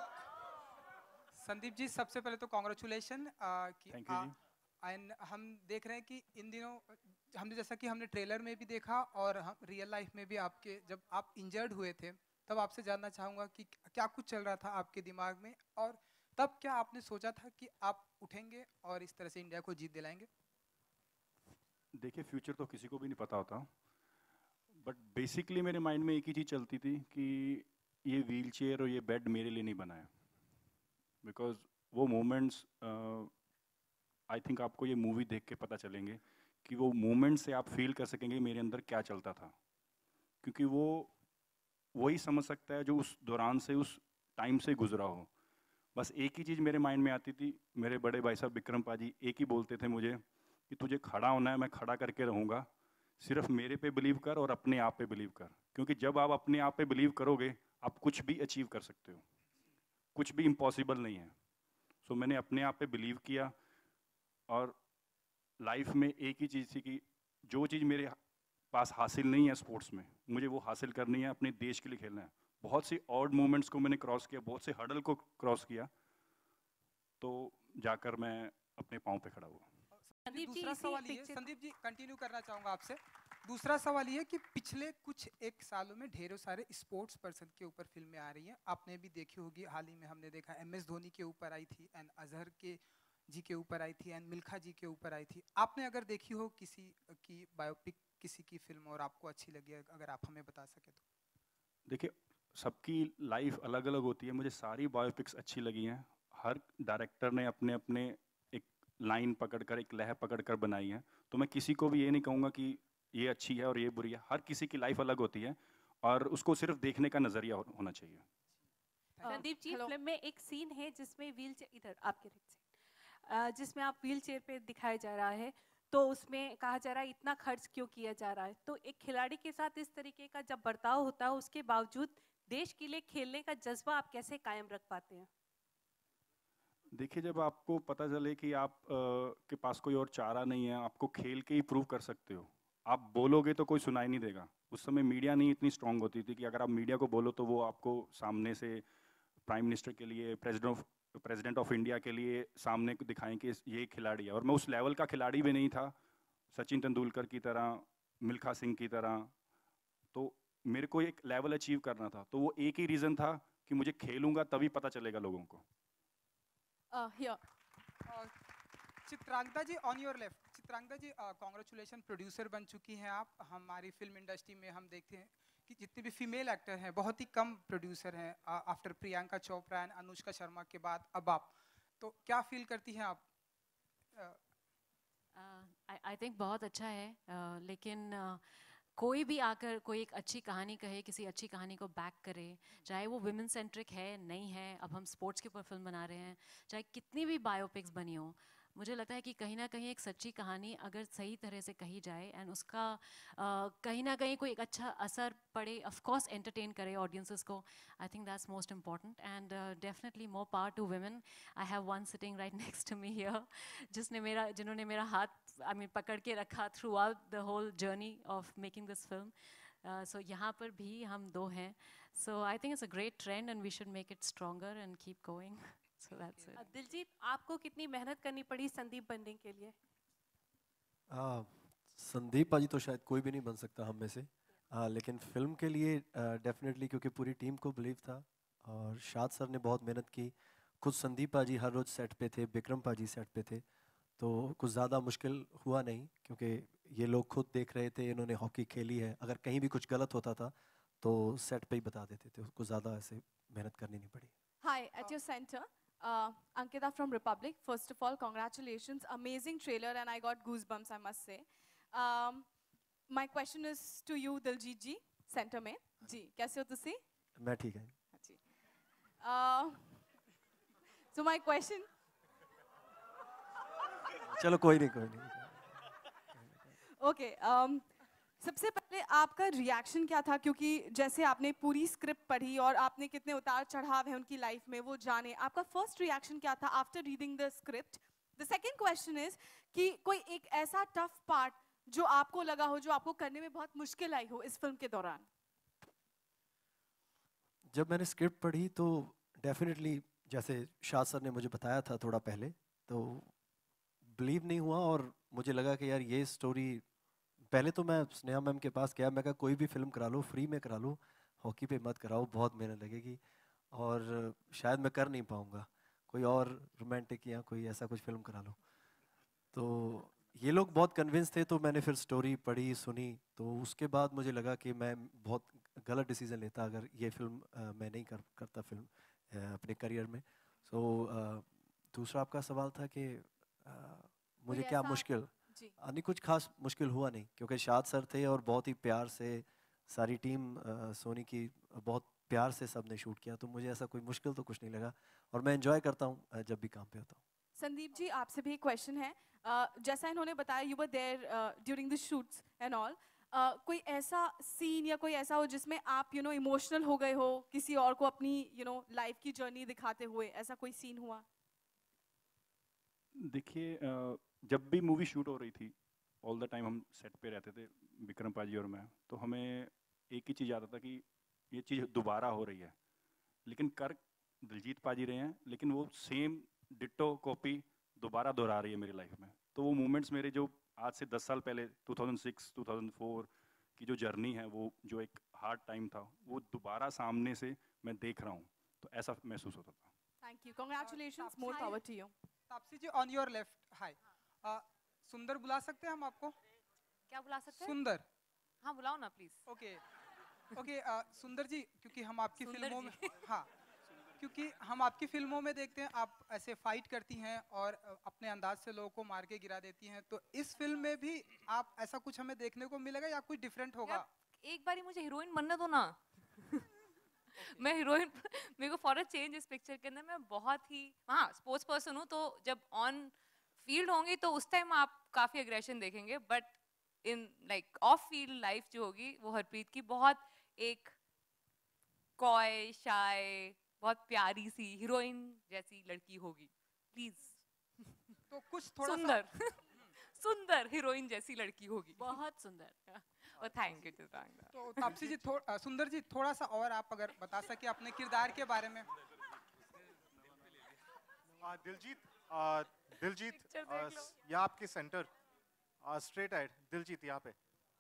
पहले तो कॉन्ग्रेचुलेशन कि एंड हम देख रहे हैं कि इन दिनों हमने जैसा कि हमने ट्रेलर में भी देखा और हम रियल लाइफ में भी आपके जब आप इंजर्ड हुए थे तब आपसे जानना चाहूँगा कि क्या कुछ चल रहा था आपके दिमाग में, और तब क्या आपने सोचा था कि आप उठेंगे और इस तरह से इंडिया को जीत दिलाएंगे? देखिए, फ्यूचर तो किसी को भी नहीं पता होता, बट बेसिकली मेरे माइंड में एक ही चीज़ चलती थी कि ये व्हील चेयर और ये बेड मेरे लिए नहीं बना है. बिकॉज वो मोमेंट्स आई थिंक आपको ये मूवी देख के पता चलेंगे कि वो मोमेंट से आप फील कर सकेंगे मेरे अंदर क्या चलता था, क्योंकि वो वही समझ सकता है जो उस दौरान से, उस टाइम से गुजरा हो। बस एक ही चीज़ मेरे माइंड में आती थी, मेरे बड़े भाई साहब विक्रम पाजी एक ही बोलते थे मुझे कि तुझे खड़ा होना है, मैं खड़ा करके रहूँगा, सिर्फ मेरे पे बिलीव कर और अपने आप पे बिलीव कर, क्योंकि जब आप अपने आप पे बिलीव करोगे आप कुछ भी अचीव कर सकते हो, कुछ भी इम्पॉसिबल नहीं है। सो मैंने अपने आप पे बिलीव किया और लाइफ में एक ही चीज़ थी कि जो चीज़ मेरे पास हासिल नहीं है स्पोर्ट्स में, मुझे वो हासिल करनी है, अपने देश के लिए खेलना है। बहुत सी ऑड मोमेंट्स को मैंने क्रॉस किया, बहुत से हर्डल को क्रॉस किया, तो जाकर मैं अपने पाँव पे खड़ा हुआ। दूसरा सवाल ये, संदीप जी कंटिन्यू करना चाहूँगा आपसे। दूसरा सवाल ये कि पिछले कुछ एक सालों में ढेरों सारे स्पोर्ट्स पर्सन के ऊपर फिल्में आ रही हैं, आपने भी देखी होगी। हाल ही में हमने देखा MS धोनी के ऊपर आई थी, एंड अजहर के जी के ऊपर आई थी, एंड मिल्खा जी के ऊपर आई थी। आपने अगर देखी हो किसी की बायोपिक, किसी की फिल्म और आपको अच्छी लगी, अगर आप हमें बता सके तो। देखिए, सबकी लाइफ अलग अलग होती है, मुझे सारी बायोपिक्स अच्छी लगी हैं। हर डायरेक्टर ने अपने अपने एक लाइन पकड़कर, एक लहर पकड़कर बनाई है, तो मैं किसी को भी ये नहीं कहूँगा कि ये अच्छी है और ये बुरी है। हर किसी की लाइफ अलग होती है और उसको सिर्फ देखने का नज़रिया होना चाहिए। संदीप जी, फिल्म में एक सीन है जिसमें व्हीलचेयर, इधर आपके राइट साइड, जिसमें आप व्हीलचेयर पे दिखाया जा रहा है, तो उसमें कहा जा रहा है इतना खर्च क्यों किया जा रहा है। तो एक खिलाड़ी के साथ इस तरीके का जब बर्ताव होता है, उसके बावजूद देश के लिए खेलने का जज्बा आप कैसे कायम रख पाते हैं? देखिए, जब आपको पता चले कि आप के पास कोई और चारा नहीं है, आपको खेल के ही प्रूव कर सकते हो। आप बोलोगे तो कोई सुनाई नहीं देगा। उस समय मीडिया नहीं इतनी स्ट्रांग होती थी कि अगर आप मीडिया को बोलो तो वो आपको सामने से प्राइम मिनिस्टर के लिए, प्रेसिडेंट ऑफ इंडिया के लिए सामने दिखाएं कि ये खिलाड़ी है। और मैं उस लेवल का खिलाड़ी भी नहीं था, सचिन तेंदुलकर की तरह, मिल्खा सिंह की तरह। तो मेरे को एक लेवल अचीव करना था, तो वो एक ही रीज़न था कि मुझे खेलूंगा तभी पता चलेगा लोगों को। Chitrangda ji, on your left. Chitrangda ji, congratulation, producer बन चुकी हैं आप। हमारी फिल्म इंडस्ट्री में हम देखते हैं कि जितने भी फीमेल एक्टर हैं, बहुत ही कम प्रोड्यूसर हैं। आफ्टर प्रियंका चोपड़ा एंड अनुष्का शर्मा के बाद अब आप, तो क्या फील करती हैं आप? आई थिंक बहुत अच्छा है, लेकिन कोई भी आकर कोई एक अच्छी कहानी कहे, किसी अच्छी कहानी को बैक करे, चाहे वो विमेन सेंट्रिक है नहीं है, अब हम स्पोर्ट्स के ऊपर फिल्म बना रहे हैं, चाहे कितनी भी बायोपिक्स बनी हो, मुझे लगता है कि कहीं ना कहीं एक सच्ची कहानी अगर सही तरह से कही जाए एंड उसका कहीं ना कहीं कोई एक अच्छा असर पड़े, ऑफ कोर्स एंटरटेन करे ऑडियंसेस को, I think that's most important. And definitely more power to women. I have one sitting right next to me here जिन्होंने मेरा हाथ पकड़ के रखा throughout the whole journey of making this film. So यहाँ पर भी हम दो हैं। So I think it's a great trend and we should make it stronger and keep going. So that's it. Diljit, आपको कितनी मेहनत करनी पड़ी संदीप बनने के लिए? संदीप पाजी तो शायद कोई भी नहीं बन सकता हम में से, लेकिन फिल्म के लिए डेफिनेटली, क्योंकि पूरी टीम को बिलीव था और शाद सर ने बहुत मेहनत की। खुद संदीप पाजी हर रोज़ सेट पे थे, विक्रम पाजी सेट पे थे, तो कुछ ज़्यादा मुश्किल हुआ नहीं, क्योंकि ये लोग खुद देख रहे थे, इन्होंने हॉकी खेली है। अगर कहीं भी कुछ गलत होता था तो सेट पे ही बता देते थे, कुछ ज़्यादा ऐसे मेहनत करनी नहीं पड़ी। Hi, at your center. Ankita from Republic. First of all, congratulations. Amazing trailer and I got goosebumps, I must say. My question is to you, Diljit ji, center में. जी, कैसे हो तुसी? मैं ठीक है। जी. So my question. चलो कोई नहीं। Okay. सबसे पहले आपका रिएक्शन क्या था, क्योंकि जैसे आपने पूरी स्क्रिप्ट पढ़ी और आपने कितने उतार चढ़ाव हैं उनकी लाइफ में वो जाने, आपका फर्स्ट रिएक्शन क्या था after reading the script? The second question is कि कोई एक ऐसा टफ पार्ट जो आपको लगा हो, जो आपको करने में बहुत मुश्किल आई हो इस फिल्म के दौरान? जब मैंने स्क्रिप्ट पढ़ी तो डेफिनेटली, जैसे शाद सर ने मुझे बताया था थोड़ा पहले, तो बिलीव नहीं हुआ और मुझे लगा कि यार ये स्टोरी, पहले तो मैं स्नेहा मैम के पास गया, मैं कहा कोई भी फिल्म करा लो, फ्री में करा लो, हॉकी पे मत कराओ, बहुत मेहनत लगेगी और शायद मैं कर नहीं पाऊँगा, कोई और रोमांटिक या कोई ऐसा कुछ फिल्म करा लो। तो ये लोग बहुत कन्विंस थे, तो मैंने फिर स्टोरी पढ़ी, सुनी, तो उसके बाद मुझे लगा कि मैं बहुत गलत डिसीजन लेता अगर ये फिल्म मैं नहीं करता फिल्म अपने करियर में। सो दूसरा आपका सवाल था कि मुझे क्या मुश्किल नहीं, कुछ खास मुश्किल हुआ नहीं क्योंकि शाद सर थे और बहुत ही प्यार से सारी टीम सोनी की बहुत प्यार से सब ने शूट किया, तो मुझे ऐसा कोई मुश्किल तो कुछ नहीं लगा और मैं एंजॉय करता हूँ जब भी काम पे होता हूँ। संदीप जी आपसे भी एक क्वेश्चन है। जैसा इन्होंने बताया you were there during the shoots and all, कोई ऐसा सीन या कोई ऐसा हो जिसमें आप इमोशनल हो गए हो किसी और को अपनी लाइफ की जर्नी दिखाते हुए, ऐसा कोई सीन हुआ? देखिए जब भी मूवी शूट हो रही थी ऑल द टाइम हम सेट पे रहते थे, विक्रम पाजी और मैं, तो हमें एक ही चीज़ आता था कि ये चीज़ दोबारा हो रही है, लेकिन कर दिलजीत पाजी रहे हैं, लेकिन वो सेम डिट्टो कॉपी दोबारा दोहरा रही है मेरी लाइफ में। तो वो मोमेंट्स मेरे जो आज से 10 साल पहले 2006 2004 की जो जर्नी है, वो जो एक हार्ड टाइम था, वो दोबारा सामने से मैं देख रहा हूँ, तो ऐसा महसूस होता था। Thank you, congratulations, more power to you. Taapsee ji on your left, hi. सुंदर बुला सकते हैं हम आपको? क्या बुला सकते हैं? सुंदर। हाँ बुलाओ ना प्लीज। ओके ओके, सुंदर जी, क्योंकि हम आपकी फिल्मों में हाँ क्योंकि हम आपकी फिल्मों में देखते हैं आप ऐसे फाइट करती हैं और अपने अंदाज से लोगों को मार के गिरा देती हैं, तो इस फिल्म में भी आप ऐसा कुछ हमें देखने को मिलेगा या कुछ डिफरेंट होगा? एक बारी मुझे हीरोइन बनने दो ना। मैं हीरोइन मेरे को फॉर अ चेंज इस पिक्चर के अंदर मैं बहुत ही स्पोर्ट्स पर्सन हूँ, तो जब ऑन फील्ड होंगी तो उस टाइम आप काफी एग्रेशन देखेंगे, but in like off field life जो होगी वो हरप्रीत की बहुत एक कॉय शाय बहुत प्यारी सी हीरोइन जैसी लड़की होगी। प्लीज तो कुछ थोड़ा सुंदर सुंदर हीरोइन जैसी लड़की होगी, बहुत सुंदर। और थैंक यू चित्रांगदा। तो तापसी जी सुंदर जी थोड़ा सा और आप अगर बता सके अपने किरदार के बारे में। दिलजीत यहाँ आपके सेंटर स्ट्रेट आइड, दिलजीत यहाँ पे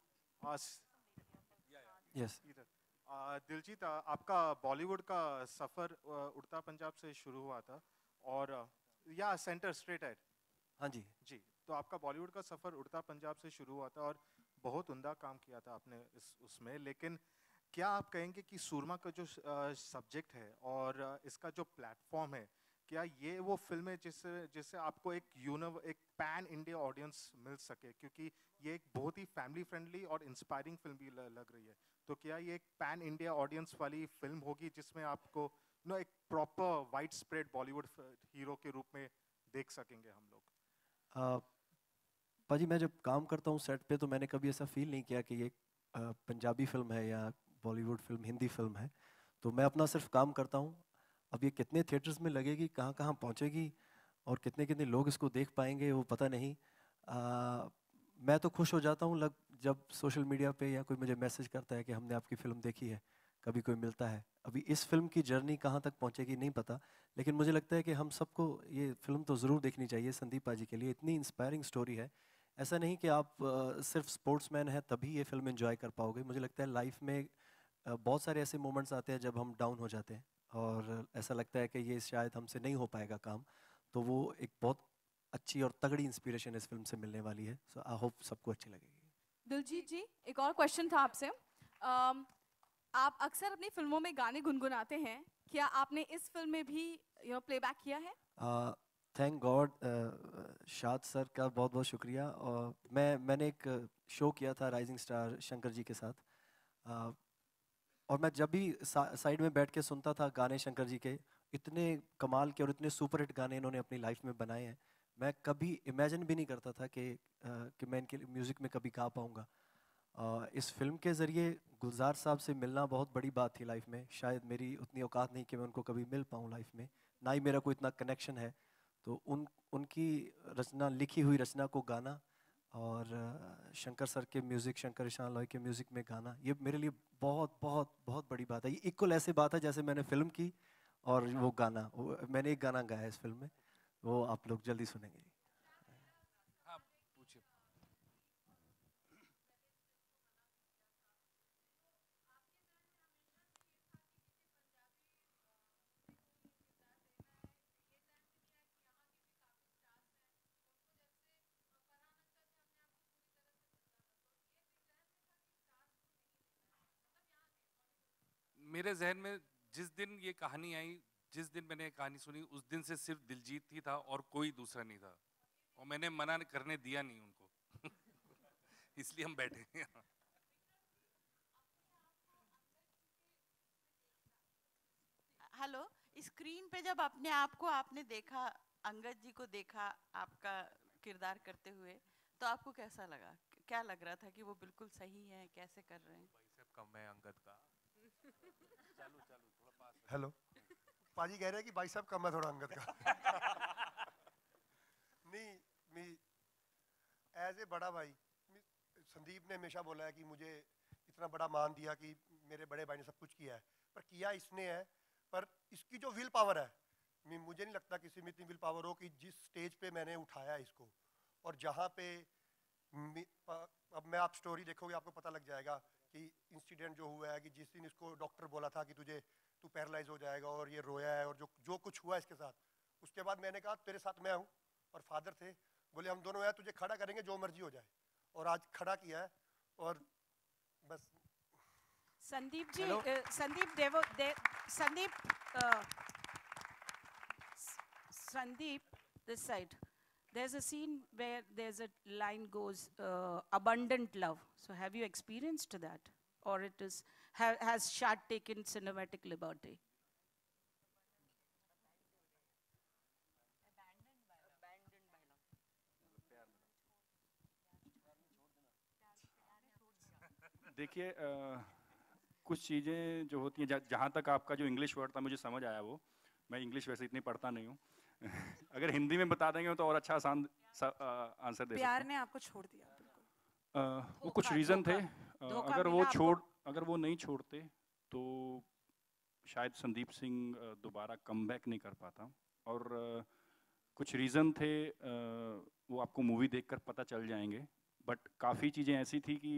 यस। दिलजीत आपका बॉलीवुड का सफ़र उड़ता पंजाब से शुरू हुआ था और या सेंटर स्ट्रेट आइड। हाँ जी जी, तो आपका बॉलीवुड का सफ़र उड़ता पंजाब से शुरू हुआ था और बहुत उम्दा काम किया था आपने उसमें, लेकिन क्या आप कहेंगे कि सूरमा का जो सब्जेक्ट है और इसका जो प्लेटफॉर्म है, क्या ये वो फिल्म है जिससे आपको एक पैन इंडिया ऑडियंस मिल सके, क्योंकि ये एक बहुत ही फैमिली फ्रेंडली और इंस्पायरिंग फिल्म भी लग रही है, तो क्या ये एक पैन इंडिया ऑडियंस वाली फिल्म होगी जिसमें आपको एक proper wide spread Bollywood hero के रूप में देख सकेंगे हम लोग? पाजी मैं जब काम करता हूँ सेट पे तो मैंने कभी ऐसा फील नहीं किया कि ये पंजाबी फिल्म है या बॉलीवुड फिल्म, हिंदी फिल्म है, तो मैं अपना सिर्फ काम करता हूँ। अब ये कितने थिएटर्स में लगेगी, कहाँ कहाँ पहुँचेगी और कितने कितने लोग इसको देख पाएंगे वो पता नहीं। मैं तो खुश हो जाता हूँ जब सोशल मीडिया पे या कोई मुझे मैसेज करता है कि हमने आपकी फ़िल्म देखी है, कभी कोई मिलता है। अभी इस फिल्म की जर्नी कहाँ तक पहुँचेगी नहीं पता, लेकिन मुझे लगता है कि हम सबको ये फिल्म तो ज़रूर देखनी चाहिए संदीप पाजी के लिए। इतनी इंस्पायरिंग स्टोरी है, ऐसा नहीं कि आप सिर्फ स्पोर्ट्समैन हैं तभी ये फिल्म एंजॉय कर पाओगे। मुझे लगता है लाइफ में बहुत सारे ऐसे मोमेंट्स आते हैं जब हम डाउन हो जाते हैं और ऐसा लगता है कि ये शायद हमसे नहीं हो पाएगा काम, तो वो एक बहुत अच्छी और तगड़ी इंस्पिरेशन इस फिल्म से मिलने वाली है। सो आई होप सबको अच्छी लगेगी। दिलजीत जी एक और क्वेश्चन था आपसे। आप अक्सर अपनी फिल्मों में गाने गुनगुनाते हैं, क्या आपने इस फिल्म में भी प्लेबैक किया है? थैंक गॉड, शाद सर का बहुत बहुत शुक्रिया। और मैंने एक शो किया था राइजिंग स्टार शंकर जी के साथ, और मैं जब भी साइड में बैठ के सुनता था गाने शंकर जी के, इतने कमाल के और इतने सुपर हिट गाने इन्होंने अपनी लाइफ में बनाए हैं, मैं कभी इमेजिन भी नहीं करता था कि मैं इनके म्यूज़िक में कभी गा पाऊँगा। इस फिल्म के ज़रिए गुलजार साहब से मिलना बहुत बड़ी बात थी लाइफ में। शायद मेरी उतनी औकात नहीं कि मैं उनको कभी मिल पाऊँ लाइफ में, ना ही मेरा कोई इतना कनेक्शन है, तो उनकी रचना, लिखी हुई रचना को गाना और शंकर सर के म्यूज़िक, शंकर ईशान लॉय के म्यूज़िक में गाना, ये मेरे लिए बहुत बहुत बहुत बड़ी बात है। ये इक्वल ऐसे बात है जैसे मैंने फिल्म की और वो गाना, मैंने एक गाना गाया इस फिल्म में, वो आप लोग जल्दी सुनेंगे। हाँ पूछिए। मेरे जहन में जिस दिन ये कहानी आई, जिस दिन मैंने ये कहानी सुनी, उस दिन से सिर्फ दिलजीत ही था और कोई दूसरा नहीं था। और मैंने मना करने दिया नहीं उनको इसलिए हम बैठे हैं यहाँ। हेलो, स्क्रीन पे जब अपने आप को आपने देखा, अंगद जी को देखा आपका किरदार करते हुए, तो आपको कैसा लगा? क्या लग रहा था कि वो बिल्कुल सही है, कैसे कर रहे हैं? बाइसेप कम है अंगद का। चालू थोड़ा पास। हेलो, पाजी कह रहे हैं कि बाइसेप कम है थोड़ा अंगद का। नहीं, मी एज ए बड़ा भाई, संदीप ने हमेशा बोला है कि मुझे इतना बड़ा मान दिया कि मेरे बड़े भाई ने सब कुछ किया है, पर किया इसने है, पर इसकी जो विल पावर है, मुझे नहीं लगता किसी में इतनी विल पावर हो कि जिस स्टेज पे मैंने उठाया इसको, और जहाँ पे अब मैं आप स्टोरी देखोगे आपको पता लग जाएगा कि इंसिडेंट जो हुआ है कि जिस दिन इसको डॉक्टर बोला था कि तू पैरालाइज हो जाएगा और ये रोया है और जो कुछ हुआ इसके साथ, उसके बाद मैंने कहा तेरे साथ मैं हूँ, और फादर थे, बोले हम दोनों हैं, तुझे खड़ा करेंगे जो मर्जी हो जाए, और आज खड़ा किया है। और बस Sandeep ji, Sandeep, this side. There's a scene where there's a line goes, abundant love. So have you experienced that? Or it is, has Shad taken cinematic liberty? देखिए कुछ चीज़ें जो होती हैं, जहाँ तक आपका जो इंग्लिश वर्ड था मुझे समझ आया, वो मैं इंग्लिश वैसे इतनी पढ़ता नहीं हूँ अगर हिंदी में बता देंगे तो और अच्छा आसान आंसर दे सकते हैं। प्यार ने आपको छोड़ दिया? वो कुछ रीज़न थे, अगर वो नहीं छोड़ते तो शायद संदीप सिंह दोबारा कमबैक नहीं कर पाता, और कुछ रीज़न थे वो आपको मूवी देखकर पता चल जाएंगे, बट काफ़ी चीज़ें ऐसी थी कि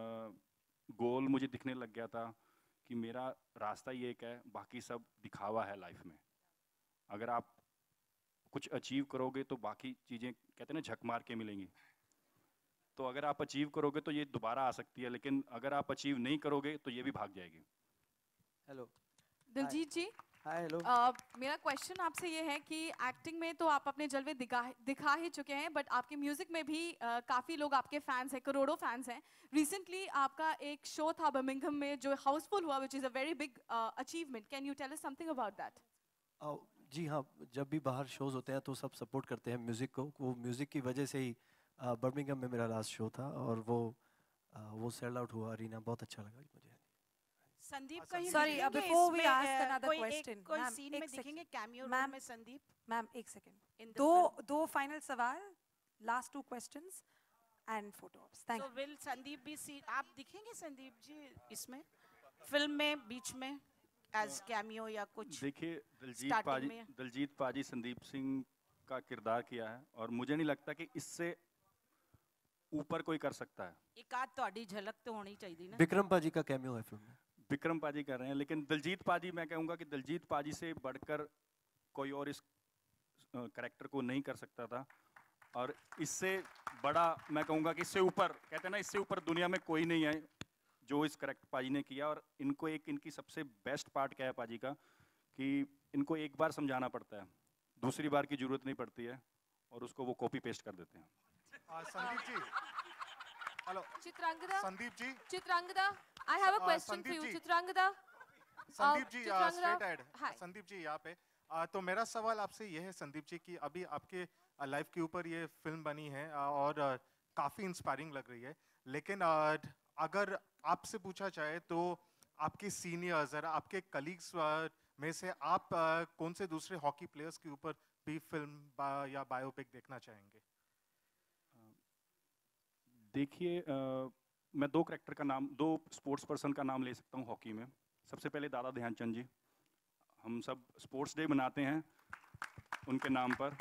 गोल मुझे दिखने लग गया था कि मेरा रास्ता ही एक है, बाकी सब दिखावा है लाइफ में। अगर आप कुछ अचीव करोगे तो बाकी चीज़ें कहते हैं ना झक मार के मिलेंगी, तो अगर आप अचीव करोगे तो ये दोबारा आ सकती है, लेकिन अगर आप अचीव नहीं करोगे तो ये भी भाग जाएगी। Hello Diljit ji. Hi. Hello. मेरा क्वेश्चन आपसे ये है कि एक्टिंग में तो आप अपने जलवे दिखा ही चुके हैं, बट आपके म्यूजिक में भी काफ़ी लोग आपके फैंस हैं, करोड़ों फैंस हैं। रिसेंटली आपका एक शो था बर्मिंघम में जो हाउसफुल हुआ, which is a very big achievement. Can you tell us something about that? जी हाँ, जब भी बाहर शोज़ होते हैं तो सब सपोर्ट करते हैं म्यूज़िक को। वो म्यूज़िक की वजह से ही बर्मिंघम में मेरा लास्ट शो था, और वो सेल आउट हुआ अरीना, बहुत अच्छा लगा मुझे। संदीप कहीं Sorry, before we ask another question, कोई ma'am, सीन एक में second. दिखेंगे कैमियो रोल Ma'am, में संदीप? मैम एक सेकंड, In the दो फाइनल सवाल, last 2 questions and photo ops. Thank So you. will Sandeep भी आप दिखेंगे संदीप जी इसमें फिल्म में बीच में एज कैमियो या कुछ? देखिए starting में? दिलजीत पाजी संदीप सिंह का किरदार किया है, और मुझे नहीं लगता कि इससे ऊपर कोई कर सकता है। एक आध तोड़ी झलक तो होनी चाहिए ना। विक्रम पाजी का कैमियो है फिल्म में। विक्रम पाजी कर रहे हैं, लेकिन दिलजीत पाजी, मैं कहूँगा कि दिलजीत पाजी से बढ़कर कोई और इस कैरेक्टर को नहीं कर सकता था, और इससे बड़ा मैं कहूँगा कि इससे ऊपर, कहते हैं ना, इससे ऊपर दुनिया में कोई नहीं है जो इस कैरेक्टर पाजी ने किया। और इनको इनकी सबसे बेस्ट पार्ट क्या है पाजी का, कि इनको एक बार समझाना पड़ता है, दूसरी बार की जरूरत नहीं पड़ती है, और उसको वो कॉपी पेस्ट कर देते हैं। Sandeep ji, hello. Chitrangda, Sandeep ji, Chitrangda, I have a question for you, Chitrangda. Sandeep ji, Chitrangda, straight ahead. Sandeep ji यहाँ पे, तो मेरा सवाल आपसे ये है संदीप जी कि अभी आपके लाइफ के ऊपर ये फिल्म बनी है और काफ़ी इंस्पायरिंग लग रही है, लेकिन अगर आपसे पूछा जाए तो आपके सीनियर्स और आपके कलीग्स में से आप कौन से दूसरे हॉकी प्लेयर्स के ऊपर भी फिल्म या बायोपिक देखना चाहेंगे? देखिए मैं दो स्पोर्ट्स पर्सन का नाम ले सकता हूँ हॉकी में। सबसे पहले दादा ध्यानचंद जी, हम सब स्पोर्ट्स डे मनाते हैं उनके नाम पर।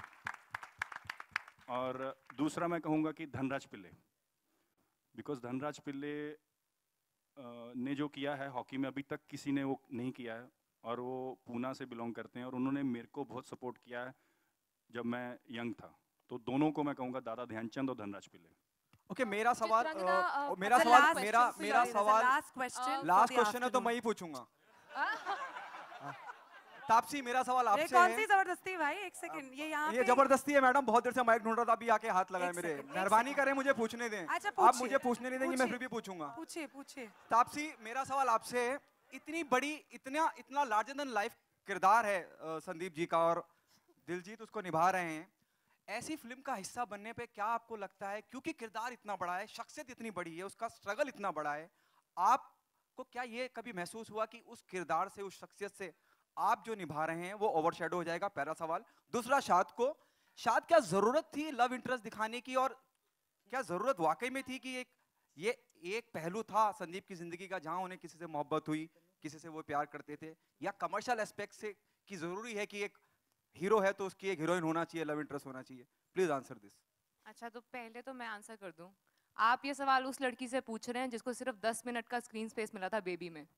और दूसरा मैं कहूँगा कि धनराज पिल्ले, बिकॉज धनराज पिल्ले ने जो किया है हॉकी में अभी तक किसी ने वो नहीं किया है, और वो पूना से बिलोंग करते हैं, और उन्होंने मेरे को बहुत सपोर्ट किया है जब मैं यंग था। तो दोनों को मैं कहूँगा, दादा ध्यानचंद और धनराज पिल्ले। ओके, मेरा सवाल लास्ट क्वेश्चन है तो मैं ही पूछूंगा। तापसी मेरा सवाल ये आपसे कौन है। सी जबरदस्ती है भाई? एक सेकंड, ये यहाँ ये पे जबरदस्ती है मैडम, बहुत देर से माइक ढूंढ रहा था, अभी आके हाथ लगाए एक मेरे। सेकंड, एक मेहरबानी सेकंड। करें मुझे पूछने दें। अच्छा, आप पूछिए, मुझे पूछने नहीं देंगे, मैं फिर भी पूछूंगा। पूछिए पूछिए। तापसी मेरा सवाल आपसे है, इतनी बड़ी इतना लार्जर देन लाइफ किरदार है संदीप जी का, और दिलजीत उसको निभा रहे हैं। ऐसी फिल्म का हिस्सा बनने पे क्या आपको लगता है, क्योंकि किरदार इतना बड़ा है, शख्सियत इतनी बड़ी है, उसका स्ट्रगल इतना बड़ा है, आपको क्या ये कभी महसूस हुआ कि उस किरदार से, उस शख्सियत से आप जो निभा रहे हैं वो ओवरशैडो हो जाएगा? पहला सवाल। दूसरा, शाद क्या जरूरत थी लव इंटरेस्ट दिखाने की, और क्या जरूरत वाकई में थी कि ये एक पहलू था संदीप की जिंदगी का जहां उन्हें किसी से मोहब्बत हुई, किसी से वो प्यार करते थे, या कमर्शियल एस्पेक्ट से कि जरूरी है कि एक हीरो है तो उसकी एक हीरोइन होना चाहिए, लव इंटरेस्ट होना चाहिए? Please answer this. अच्छा, तो पहले तो मैं आंसर कर दूं। आप ये सवाल उस लड़की से पूछ रहे हैं जिसको सिर्फ 10 मिनट का स्क्रीन स्पेस मिला था बेबी में।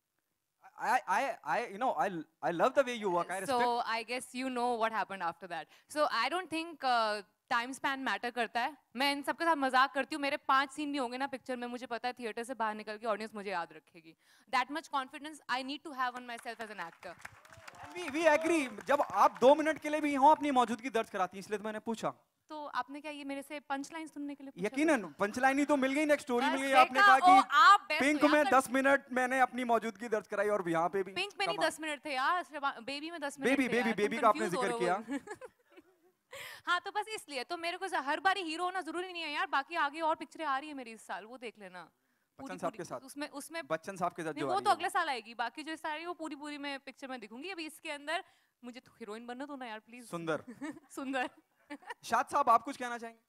I love the way you work. I respect. So I guess you know what happened after that. So I don't think time span matter करता है। मैं इन सबके साथ मजाक करती हूँ, मेरे 5 सीन भी होंगे ना पिक्चर में, मुझे पता है थिएटर से बाहर निकल के ऑडियंस मुझे याद रखेगी। That much confidence I need to have on myself as an actor. We agree. जब आप 2 मिनट के लिए भी हो अपनी मौजूदगी दर्ज कराती हैं, इसलिए तो मैंने पूछा। तो आपने क्या ये मेरे से पंच लाइन सुनने के लिए पूछा? यकीनन पंच लाइन ही तो मिल गई, नेक्स्ट स्टोरी मिल गई। देखा, आपने कहा आप कि best पिंक हो में यार, 10 मिनट मैंने अपनी मौजूदगी दर्ज कराई, और यहाँ पे भी पिंक में नहीं 10 मिनट थे यार, बेबी में 10 मिनट थे। बेबी का आपने जिक्र किया। हाँ, तो बस इसलिए तो मेरे को हर बारी हीरो होना जरूरी नहीं है यार, बाकी आगे और पिक्चरें आ रही है मेरी इस साल, वो देख लेना। बच्चन साहब के साथ, उसमें बच्चन साहब के साथ नहीं, जो वो तो अगले साल आएगी, बाकी जो इस साल वो पूरी मैं पिक्चर में दिखूंगी। अभी इसके अंदर मुझे तो हीरोइन बनना तो ना यार, प्लीज। सुंदर सुंदर। शाद साहब, आप कुछ कहना चाहेंगे?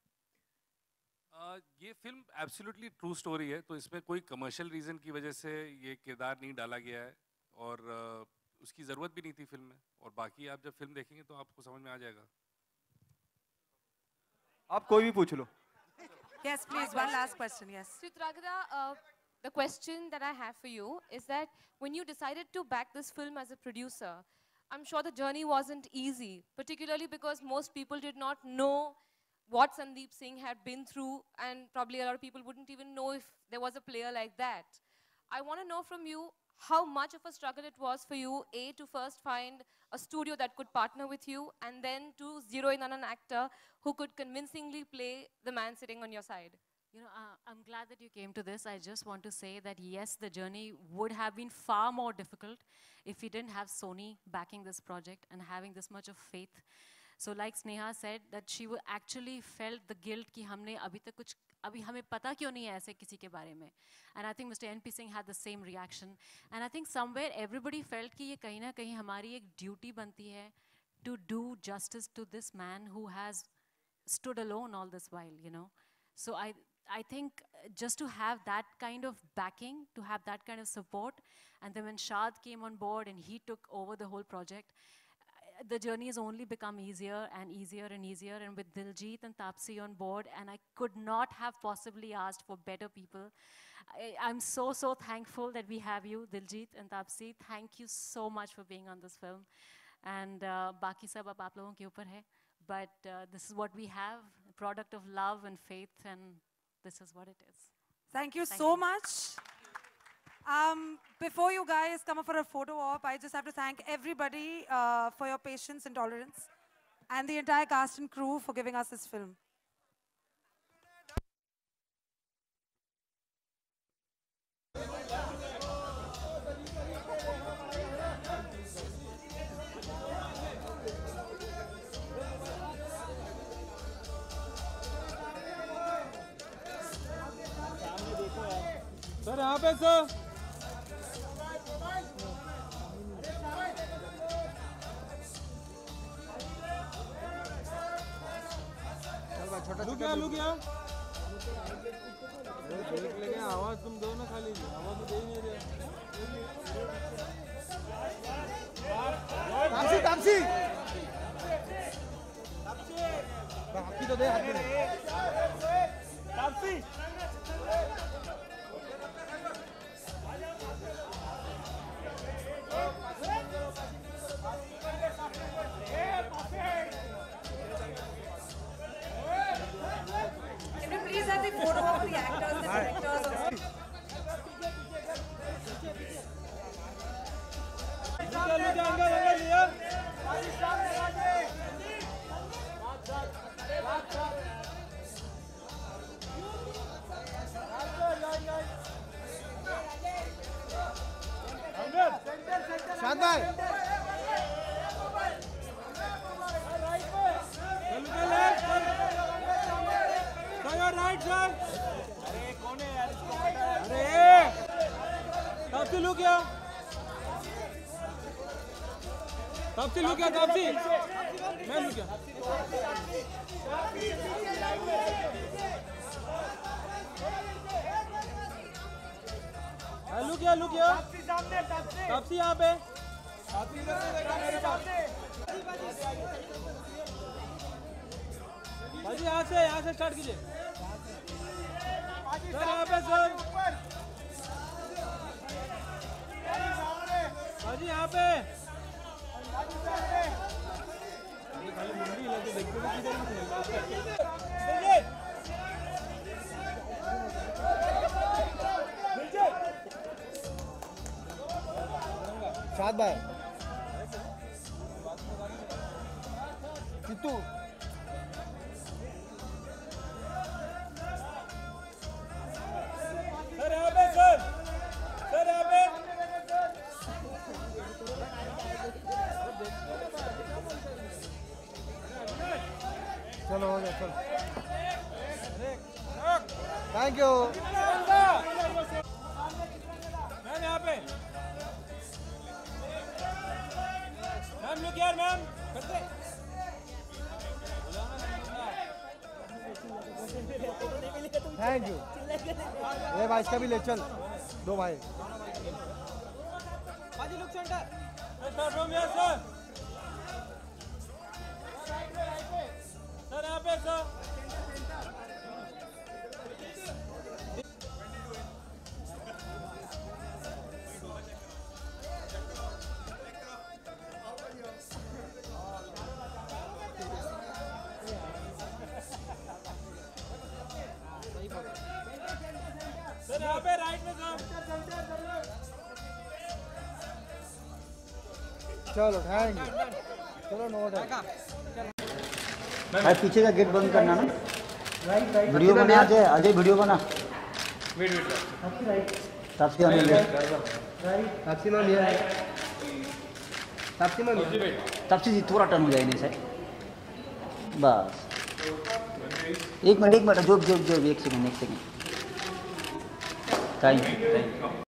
ये फिल्म एब्सोल्युटली ट्रू स्टोरी है, तो इसमें कोई कमर्शियल रीजन की वजह से ये किरदार नहीं डाला गया है, और उसकी ज़रूरत भी नहीं थी फिल्म में। और बाकी आप जब फिल्म देखेंगे तो आपको समझ में आ जाएगा। आप कोई भी पूछ लो। Yes, please, one last question, yes. Chitrangada, the question that I have for you is that when you decided to back this film as a producer, I'm sure the journey wasn't easy, particularly because most people did not know what Sandeep Singh had been through, and probably a lot of people wouldn't even know if there was a player like that. I want to know from you how much of a struggle it was for you, A, to first find a studio that could partner with you, and then to zero in on an actor who could convincingly play the man sitting on your side. You know, I'm glad that you came to this. I just want to say that yes, the journey would have been far more difficult if we didn't have Sony backing this project and having this much of faith. So like Sneha said, that she actually felt the guilt कि हमने अभी हमें पता क्यों नहीं है ऐसे किसी के बारे में. And I think Mr. N.P. Singh had the same reaction. And I think somewhere everybody felt कि ये कहीं ना कहीं हमारी एक duty बनती है to do justice to this man who has stood alone all this while, you know. So I think just to have that kind of backing, to have that kind of support, and then when Shad came on board and he took over the whole project, the journey has only become easier and easier and easier, and with Diljit and Taapsee on board, and I could not have possibly asked for better people. I'm so thankful that we have you, Diljit and Taapsee. Thank you so much for being on this film. And बाकी सब अब आप लोगों के ऊपर है. But this is what we have, a product of love and faith, and this is what it is. Thank you so much. Before you guys come up for a photo op, I just have to thank everybody for your patience and tolerance, and the entire cast and crew for giving us this film. Sir यहाँ पे sir look यहाँ देख लेंगे आवाज तुम दो ना, खाली आवाज तो दे ही नहीं रहे। तापसी हाथी तो दे, Taapsee Can we please have the photo of the actors and directors of लिया शाद भाई राइट सर। अरे कौन है यार? अरे तापसी लुक क्या? तापसी लुक क्या? तापसी मैं लुक क्या? लुक क्या? लुक क्या? तापसी यहाँ पे। भाजी यहाँ से स्टार्ट कीजिए सर। यहाँ पे सर भाजी यहाँ पे। खाली मुंडी हिलाते देखते तो किधर शाद भाई चित्तू सर यहाँ पे सर। सर यहाँ पे चलो हो गया चलो थैंक यू मैम यहाँ पे। मैम लुक यार मैम थैंक यू। ये भाई इसका भी ले चल दो भाई। बाजी look centre. Start from here sir. Sir यहाँ पे सर। सर यहाँ पे राइट में सर। चलो थैंक यू। चलो नोट है भाई पीछे का गेट बंद करना ना। वीडियो बना अजय। अजय वीडियो बना। तापसी आने ले। तापसी मैम ये तापसी मैम तापसी जी थोड़ा टर्न हो जाए नहीं सर बस। एक मिनट जो एक सेकंड थैंक यू।